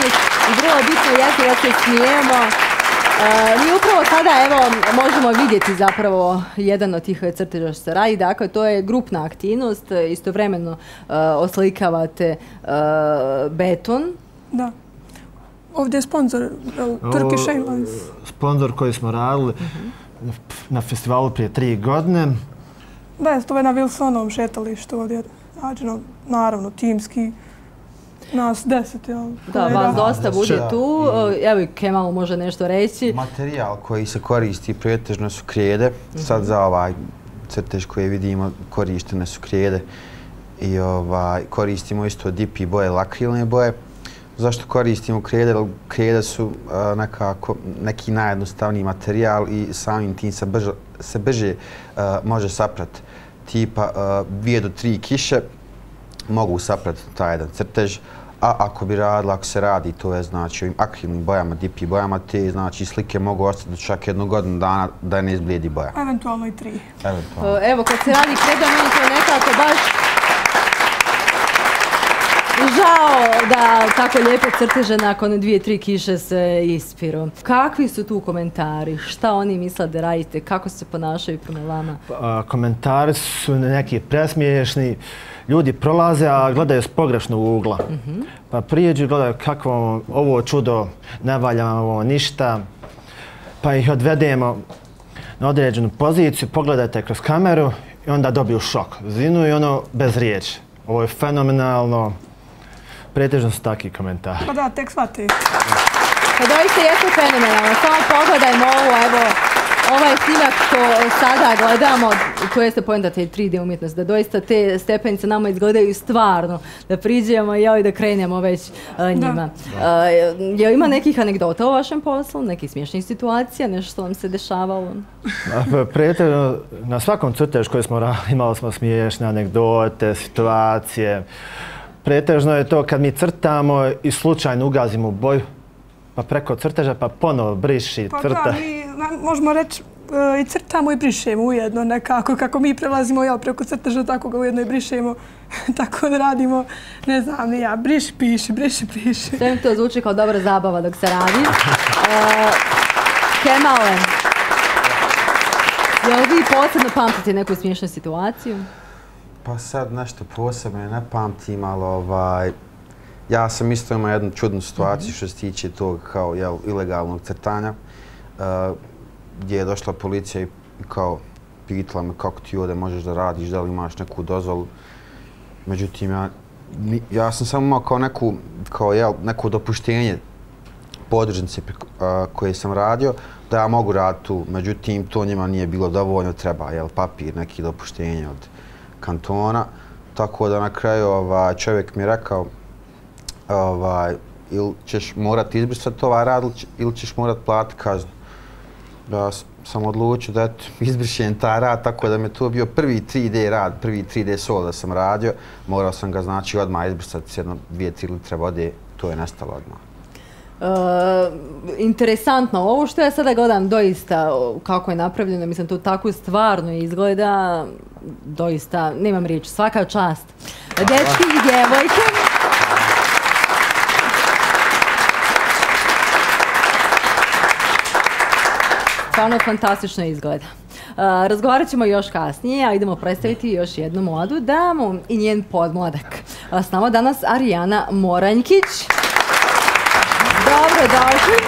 i vrlo bitno jeste da se smijemo. Mi upravo sada, evo, možemo vidjeti zapravo jedan od tih crteža što se radi. Dakle, to je grupna aktivnost, istovremeno oslikavate beton. Da. Ovdje je sponsor, Turkish Airlines. Sponsor koji smo radili na festivalu prije 3 godine. Da, to je na Wilsonovom šetalištu ovdje rađeno, naravno, timski. Nas 10, jel? Da, vas dosta bude tu. Evo i Kemal može nešto reći. Materijal koji se koristi pretežno su krijede. Sad za ovaj crtež koji vidimo korištene su krijede. I koristimo isto DP boje, lakrilne boje. Zašto koristimo krijede? Krijede su neki najjednostavniji materijal i samim tim se brže može saprati. Tipa 2 do 3 kiše mogu saprati taj jedan crtež, a ako se radi, to je znači ovim akrilnim bojama, DP bojama, te znači slike mogu ostati čak 1 godinu dana da ne izblijedi boja. Eventualno i 3. Evo, kad se radi kredo, meni to nekako baš žao da tako lijepe crteže nakon 2-3 kiše se ispiru. Kakvi su tu komentari? Šta oni misle da radite? Kako se ponašaju prema vama? Komentari su neki presmiješni. Ljudi prolaze, a gledaju s pogrešnog ugla. Pa prijeđu i gledaju kako ovo čudo, ne valja ovo ništa. Pa ih odvedemo na određenu poziciju, pogledajte kroz kameru i onda dobiju šok. Zinu i ono bez riječi. Ovo je fenomenalno. Pretežno su takvi komentari. Pa da, tek shvati. Pa doista jeste fenomenalno. Samo pogledajmo ovo, evo, ovaj snimak što sada gledamo, to jeste poenta te 3D umjetnosti, da doista te stepenice nama izgledaju stvarno, da priđemo i da krenemo već njima. Jel ima nekih anegdota u vašem poslu, nekih smiješnih situacija, nešto što vam se dešavalo? Pretežno, na svakom crtežu koji smo radili imali smo smiješne anegdote, situacije. Pretežno je to kad mi crtamo i slučajno ugazimo u boju, pa preko crteža pa ponovo briši crta. Pa da, mi možemo reći i crtamo i brišemo ujedno nekako. Kako mi prelazimo preko crteža, tako ga ujedno i brišemo. Tako da radimo, ne znam, ja, briši, piši, briši, piši. Sve mi to zvuči kao dobra zabava dok se radi. Kemale, jel vi posebno pamtite neku smiješnu situaciju? Pa sad nešto posebno ne pamtim, ali ja sam isto imao jednu čudnu situaciju što se tiče tog kao ilegalnog crtanja, gdje je došla policija i kao pitala me kako ti ovdje možeš da radiš, da li imaš neku dozvolu. Međutim, ja sam samo imao kao neko dopuštenje podružnice koje sam radio da ja mogu raditi tu. Međutim, to njima nije bilo dovoljno, treba papir, neki dopuštenje od kantona. Tako da na kraju čovjek mi je rekao ili ćeš morati izbrisati ovaj rad ili ćeš morati platiti kaznu. Ja sam odlučio da izbrišem taj rad, tako da mi je to bio prvi 3D rad, prvi 3D sol da sam radio. Morao sam ga znači odmah izbrisati s 1-2-3 litre vode, to je nestalo odmah. Interesantno, ovo što ja sada gledam doista kako je napravljeno, mislim to tako stvarno izgleda, doista, nemam riječ, svaka čast. Dečki i djevojke. Stvarno fantastično izgleda. Razgovarat ćemo još kasnije, a idemo predstaviti još jednu mladu damu i njen podmladak. S nama danas Arijana Moranjkić. Dobro došli.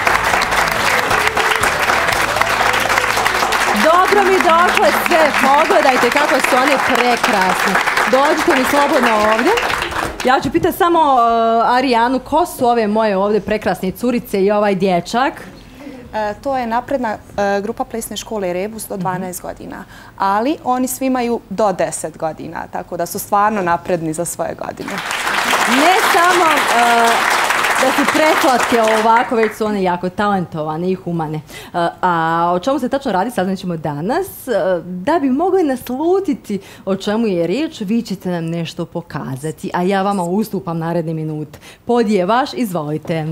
Dobro mi došle sve, pogledajte kako su one prekrasne. Dođite mi slobodno ovdje. Ja ću pitati samo Arijanu, ko su ove moje ovdje prekrasne curice i ovaj dječak? To je napredna grupa plesne škole Rebus do 12 godina, ali oni svi imaju do 10 godina, tako da su stvarno napredni za svoje godine. Ne samo da su preslatke ovako, već su one jako talentovane i humane. A o čemu se tačno radi, saznat ćemo danas. Da bi mogli naslutiti o čemu je riječ, vi ćete nam nešto pokazati, a ja vama ustupam naredne minute. Pod je vaš, izvolite.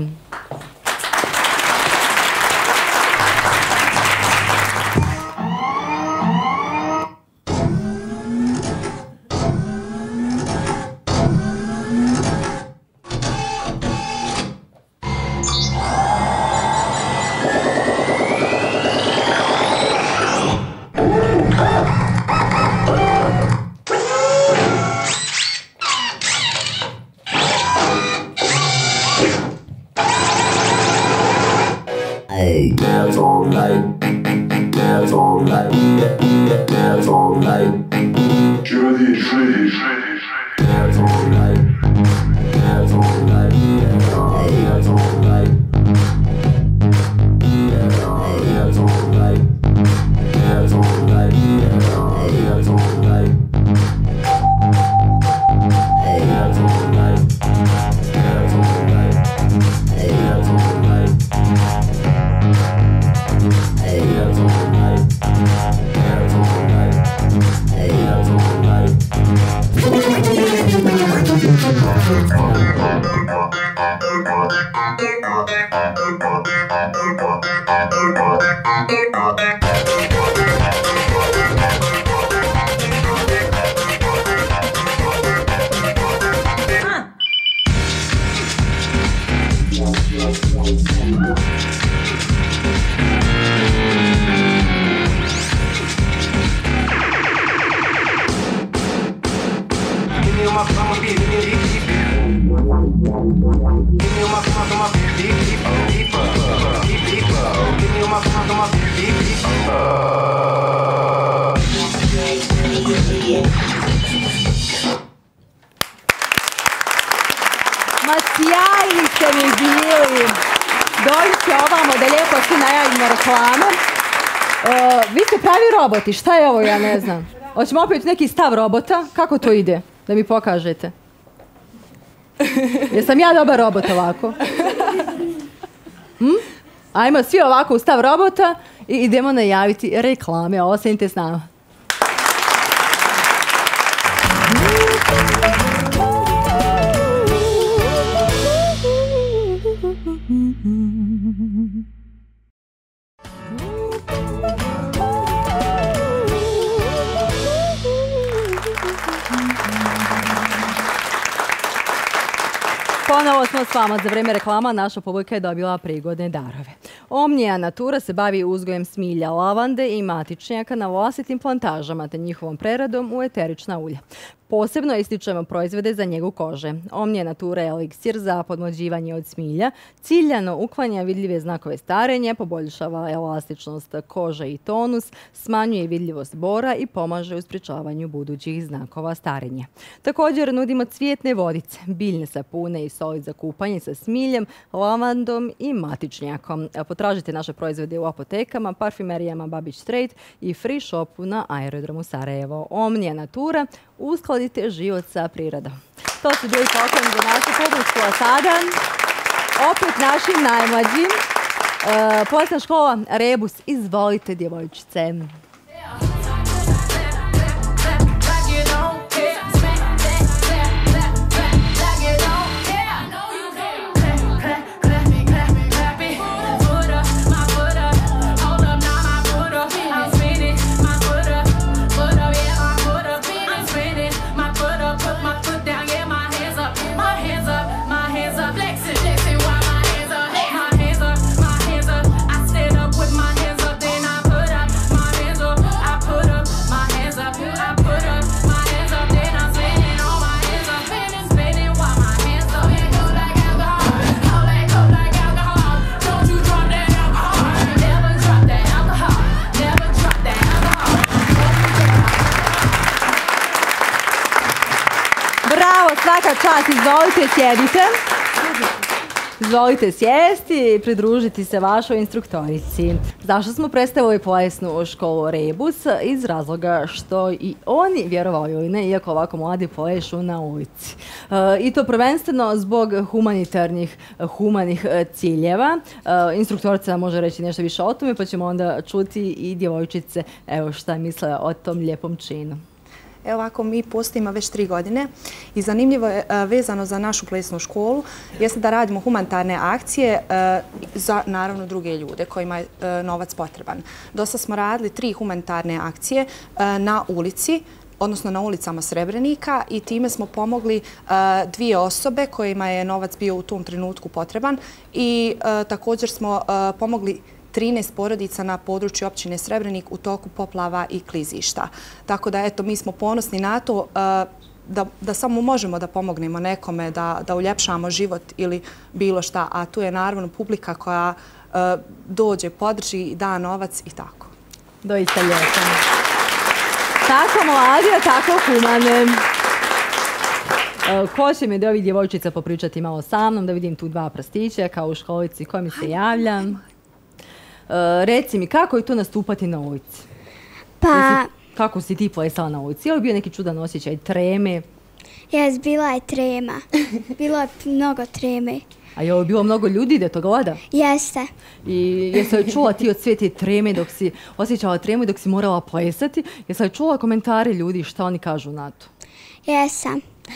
Ma sjajni ste mi bili. Dođite ovamo da lijepo svi najavimo reklame. Vi ste pravi roboti. Šta je ovo, ja ne znam. Hoćemo opet neki stav robota. Kako to ide? Da mi pokažete. Jesam ja dobar robot ovako? Ajmo svi ovako u stav robota i idemo najaviti reklame. Ostanite s nama. Ponovo smo s vama. Za vrijeme reklama naša publika je dobila prigodne darove. Omnija Natura se bavi uzgojem smilja, lavande i matičnjaka na vlastitim plantažama te njihovom preradom u eterična ulja. Posebno ističemo proizvode za njegu kože. Omnija Natura je eliksir za podmlađivanje od smilja, ciljano uklanja vidljive znakove starenja, poboljšava elastičnost kože i tonus, smanjuje vidljivost bora i pomaže u sprječavanju budućih znakova starenja. Također nudimo cvijetne vodice, biljne sapune i soli za kupanje sa smiljem, lavandom i matičnjakom. Potražite naše proizvode u apotekama, parfumerijama Babić Trade i free shopu na aerodromu Sarajevo. Omnija Natura, uskladite život sa prirodom. To su bili pokloni za našu publiku, a sada opet našim najmlađim. Plesna škola Rebus, izvolite djevojčice. Svaka čast, izvolite sjedite. Izvolite sjesti i pridružiti se vašoj instruktorici. Zašto smo predstavili plesnu školu Rebus? Iz razloga što i oni, vjerovali ili ne, iako ovako mladi plešu na ulici. I to prvenstveno zbog humanih ciljeva. Instruktorica može reći nešto više o tome, pa ćemo onda čuti i djevojčice evo šta misle o tom lijepom činu. Evo ovako, mi postojimo već 3 godine i zanimljivo je vezano za našu plesnu školu jeste da radimo humanitarne akcije za naravno druge ljude kojima je novac potreban. Dosta smo radili 3 humanitarne akcije na ulici, odnosno na ulicama Srebrenika i time smo pomogli 2 osobe kojima je novac bio u tom trenutku potreban i također smo pomogli 13 porodica na području općine Srebrenik u toku poplava i klizišta. Tako da, eto, mi smo ponosni na to da samo možemo da pomognemo nekome, da uljepšamo život ili bilo šta, a tu je naravno publika koja dođe, podrži, da novac i tako. Doista lijepo. Tako mladi, a tako humane. Ko će mi od ovih djevojčica popričati malo sa mnom, da vidim tu dva prstića kao u školici, ko mi se javlja. Reci mi, kako je to nastupati na ulici? Pa... Kako si ti plesala na ulici? Je li bio neki čudan osjećaj treme? Jes, bila je trema. Bilo je mnogo treme. A je li bilo mnogo ljudi da to gleda? Jeste. I jesi li čula ti od sve te treme dok si osjećala tremu i dok si morala plesati? Jesi li čula komentare ljudi šta oni kažu na to? Jesam.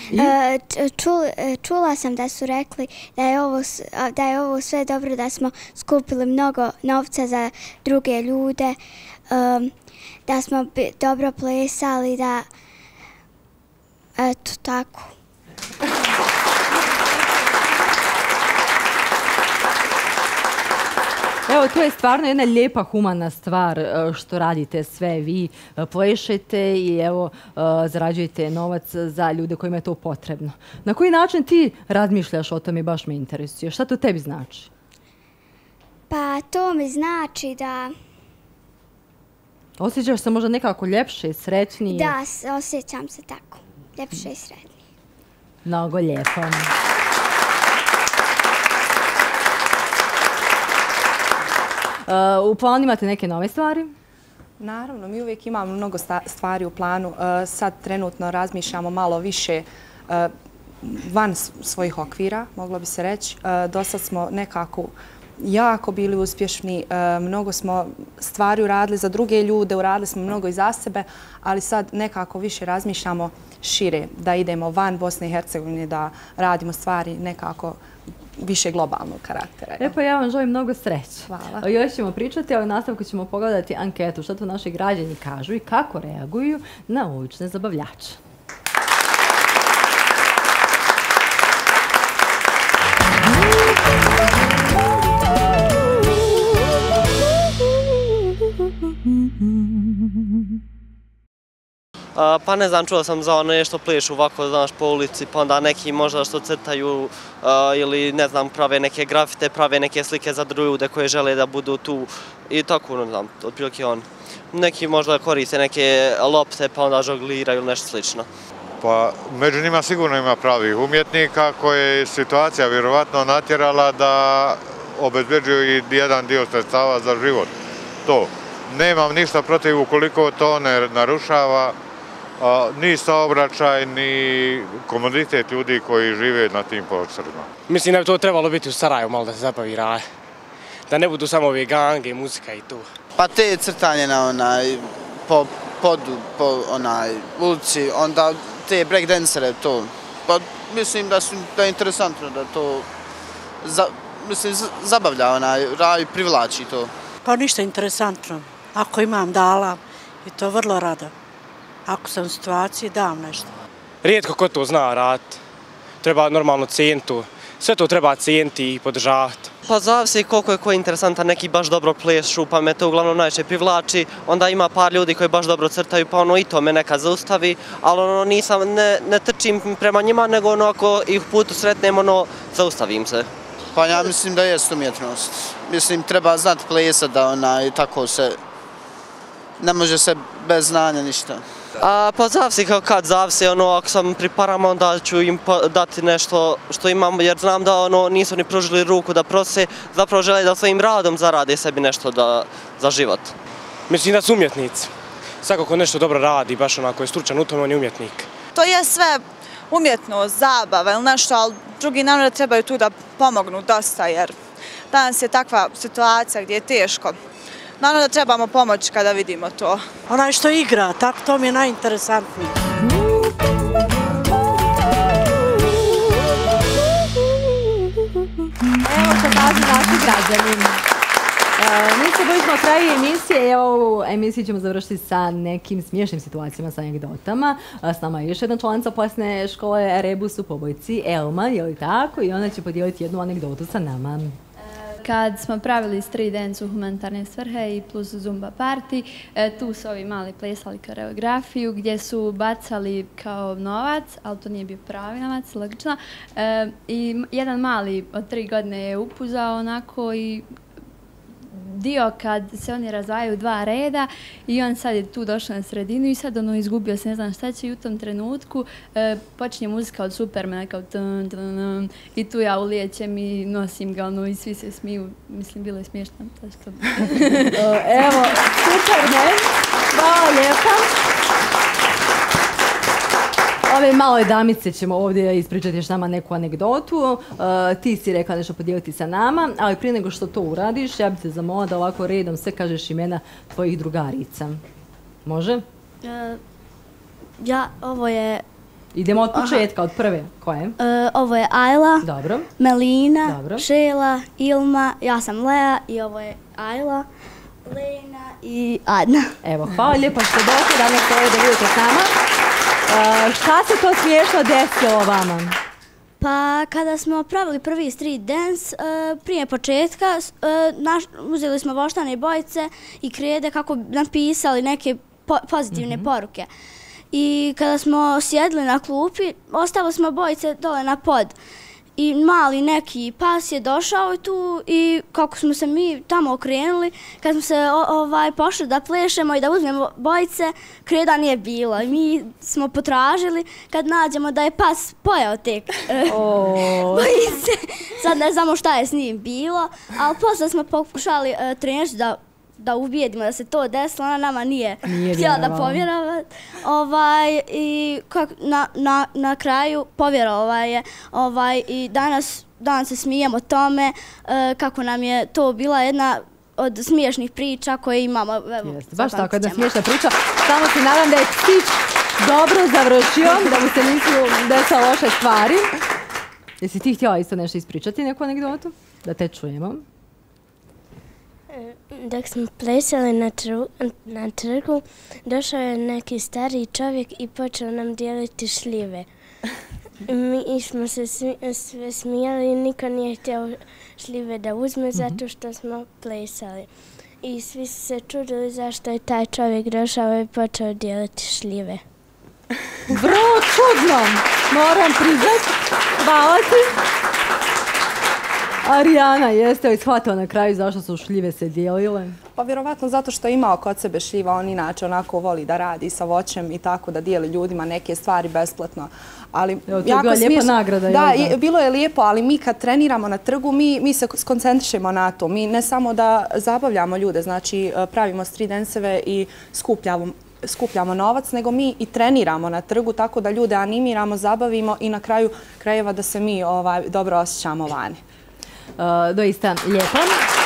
Čula sam da su rekli da je ovo sve dobro, da smo skupili mnogo novca za druge ljude, da smo dobro plesali, da... Eto, tako. Evo, to je stvarno jedna lijepa, humana stvar što radite sve vi. Plešete i evo, zarađujete novac za ljude kojima je to potrebno. Na koji način ti razmišljaš o tome, baš me interesuje? Šta to tebi znači? Pa to mi znači da... Osjećaš se možda nekako ljepše i sretnije? Da, osjećam se tako. Ljepše i sretnije. Mnogo lijepo. U planu imate neke nove stvari? Naravno, mi uvijek imamo mnogo stvari u planu. Sad trenutno razmišljamo malo više van svojih okvira, moglo bi se reći. Do sad smo nekako jako bili uspješni, mnogo smo stvari uradili za druge ljude, uradili smo mnogo i za sebe, ali sad nekako više razmišljamo šire, da idemo van Bosne i Hercegovine, da radimo stvari nekako više globalnog karaktera. Pa ja vam želim mnogo sreće. Hvala. Još ćemo pričati, ali u nastavku ćemo pogledati anketu što to naši građani kažu i kako reaguju na ulične zabavljače. Pa ne znam, čuo sam za one što plešu ovako, znaš, po ulici, pa onda neki možda što crtaju ili, ne znam, prave neke grafite, prave neke slike za ljude koje žele da budu tu i tako, ne znam, otprilike on. Neki možda koriste neke lopte pa onda žongliraju ili nešto slično. Pa među njima sigurno ima pravih umjetnika koje je situacija vjerovatno natjerala da obezbeđuju i jedan dio sredstava za život. To. Nemam ništa protiv ukoliko to ne narušava ni saobraćaj, ni komoditet ljudi koji žive na tim prostorima. Mislim da bi to trebalo biti u Sarajevu malo da se zabavi raje. Da ne budu samo ove gange, muzika i to. Pa te crtanje na po podu, po ulici, onda te breakdancere to. Pa mislim da je interesantno da to zabavlja raj, privlači to. Pa ništa interesantno. Ako imam dala i to vrlo rado. Ako sam u situaciji, dam nešto. Rijetko ko to zna raditi. Treba normalno cijeniti. Sve to treba cijeniti i podržavati. Pa zavisi koliko je ko interesantan, neki baš dobro plešu, pa me to uglavnom najčešće privlači. Onda ima par ljudi koji baš dobro crtaju, pa ono i to me nekad zaustavi. Ali ono nisam, ne trčim prema njima, nego ono ako ih putu sretnem, ono zaustavim se. Pa ja mislim da jest umjetnost. Mislim, treba znati plesat da tako se... Ne može se bez znanja ništa. Pa zavisi kad zavisi, ako sam pri parama onda ću im dati nešto što imam jer znam da nisu ni pružili ruku da prose, zapravo žele da svojim radom zarade sebi nešto za život. Mislim da su umjetnici. Svako ko nešto dobro radi, baš onako je stručan u tome, on je umjetnik. To je sve umjetnost, zabava ili nešto, ali drugi naravno trebaju tu da pomognu dosta jer danas je takva situacija gdje je teško. Naravno da trebamo pomoći kada vidimo to. Onaj što igra, tako to mi je najinteresantnije. Evo što kažu naši građani. Mi se bili smo na kraju emisije i evo ovu emisiju ćemo završiti sa nekim smiješnim situacijama, sa anegdotama. S nama je još jedna članica plesne škole Rebus u Pobojci, Elma, je li tako? I ona će podijeliti jednu anegdotu sa nama. Kad smo pravili street dance u humanitarne svrhe i plus zumba party, tu su ovi mali plesali koreografiju gdje su bacali kao novac, ali to nije bio pravi novac, logično. I jedan mali od 3 godine je upuzao onako i dio kad se oni razdvajaju 2 reda i on sad je tu došao na sredinu i sad ono izgubio se, ne znam šta će i u tom trenutku počinje muzika od Supermana kao tun, tun, tun, i tu ja ulijećem i nosim ga ono i svi se smiju, mislim bilo je smiješno. Evo, Superman, hvala lijepa. Ove maloj damice ćemo ovdje ispričati još nama neku anegdotu. Ti si rekla nešto podijeliti sa nama, ali prije nego što to uradiš, ja bih te zamolila da ovako redom sve kažeš imena tvojih drugarica. Može? Ovo je... Idemo od početka, od prve. Koje? Ovo je Ajla, dobro. Melina, dobro. Šela, Ilma, ja sam Lea i ovo je Ajla, Lena i Adna. Evo, hvala lijepo što došli danas ovdje da budete s nama. Šta se to smiješno desilo vama? Pa kada smo pravili prvi street dance, prije početka uzeli smo voštane bojice i krede kako napisali neke pozitivne poruke. I kada smo sjedli na klupi, ostavili smo bojice dole na pod. I mali neki pas je došao tu i kako smo se mi tamo okrenuli, kad smo se pošli da plešemo i da uzmemo bojice, kreda nije bilo. I mi smo potražili kad nađemo da je pas pojao te bojice. Sad ne znamo šta je s njim bilo, ali posle smo pokušali trenirati da ubijedimo da se to desilo, ona nama nije htjela da povjerova. I na kraju povjerovao je i danas se smijemo tome kako nam je to bila jedna od smiješnih priča koje imamo. Baš tako, jedna smiješna priča. Samo se nadam da je psić dobro završio, da mu se nisu desile loše stvari. Jesi ti htjela isto nešto ispričati, neku anegdotu? Da te čujemo. Dok smo plesali na trgu, došao je neki stariji čovjek i počeo nam dijeliti šljive. Mi smo se sve smijali i niko nije htio šljive da uzme zato što smo plesali. I svi su se čudili zašto je taj čovjek došao i počeo dijeliti šljive. Vrlo čudno, moram priznati. Hvala ti. Arijana, jeste li shvatila na kraju zašto su šljive se dijelile? Pa vjerovatno zato što je imao kod sebe šljiva, on inače onako voli da radi sa voćem i tako da dijeli ljudima neke stvari besplatno. Ali to je bila lijepa nagrada. Da, bilo je lijepo, ali mi kad treniramo na trgu, mi se skoncentrišemo na to. Mi ne samo da zabavljamo ljude, znači pravimo street danceve i skupljamo novac, nego mi i treniramo na trgu tako da ljude animiramo, zabavimo i na kraju krajeva da se mi dobro osjećamo vani. Doista lijepo.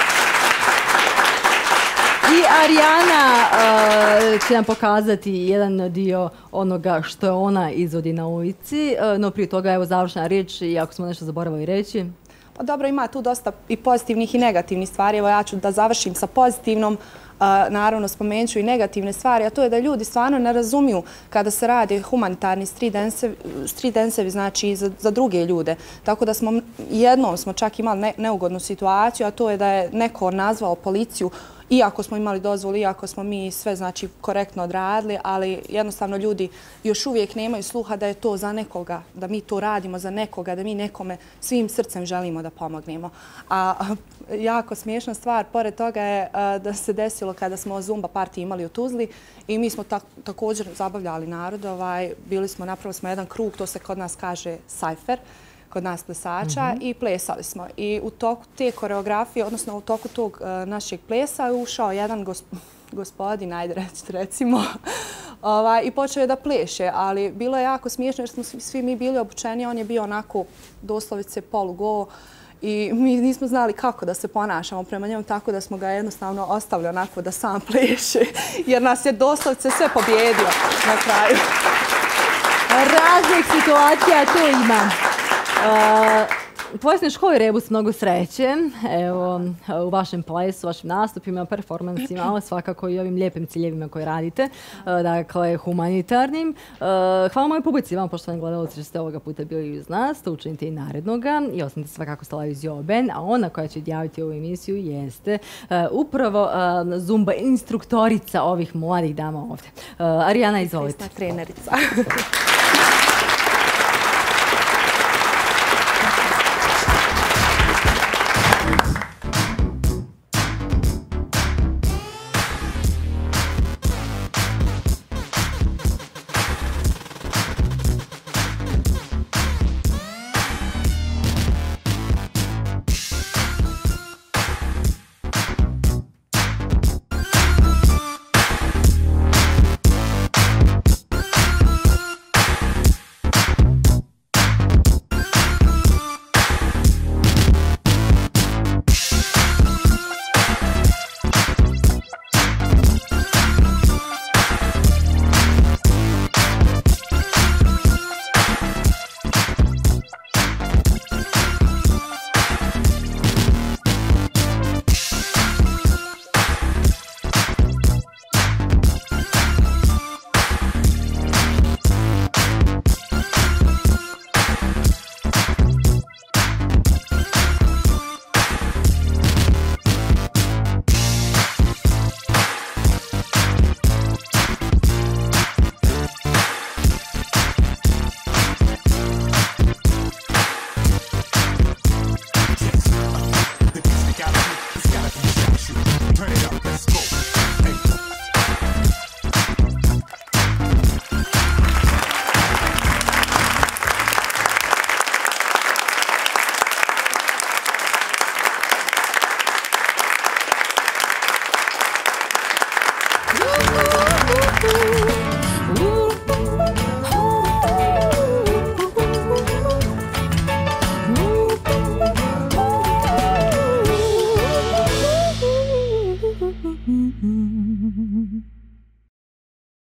I Arijana će nam pokazati jedan dio onoga što ona izvodi na ulici, no prije toga evo završna riječ i ako smo nešto zaboravili reći. Pa dobro, ima tu dosta i pozitivnih i negativnih stvari. Evo ja ću da završim sa pozitivnom. Naravno, spomenut ću i negativne stvari, a to je da ljudi stvarno ne razumiju kada se radi humanitarni street dancevi, znači za druge ljude. Tako da jednom smo čak imali neugodnu situaciju, a to je da je neko nazvao policiju, iako smo imali dozvolu, iako smo mi sve znači korektno odradili, ali jednostavno ljudi još uvijek nemaju sluha da je to za nekoga, da mi to radimo za nekoga, da mi nekome svim srcem želimo da pomognemo. A jako smiješna stvar, pored toga je da se desilo kada smo Zumba partiju imali u Tuzli i mi smo također zabavljali narod. Napravili smo jedan krug, to se kod nas kaže sajfer, kod nas plesača i plesali smo. I u toku te koreografije, odnosno u toku tog našeg plesa je ušao jedan gospodin, ajde recimo, i počeo je da pleše, ali bilo je jako smiješno jer smo svi mi bili obučeni, on je bio onako doslovice polugo i mi nismo znali kako da se ponašamo prema njemu, tako da smo ga jednostavno ostavili onako da sam pleše, jer nas je doslovce sve pobjedio na kraju. Raznih situacija tu ima. U povijesnoj školi Rebus mnogo sreće, evo, u vašem plesu, vašim nastupima, performansima, ali svakako i ovim lijepim ciljevima koje radite, dakle humanitarnim. Hvala mojoj publici, vam poštovani gledalci što ste ovoga puta bili uz nas, to učinite i narednoga i ostanite svakako s televizijom OBN, a ona koja će odjaviti ovu emisiju jeste upravo Zumba instruktorica ovih mladih dama ovdje. Arijana, izvolite. Trenerica.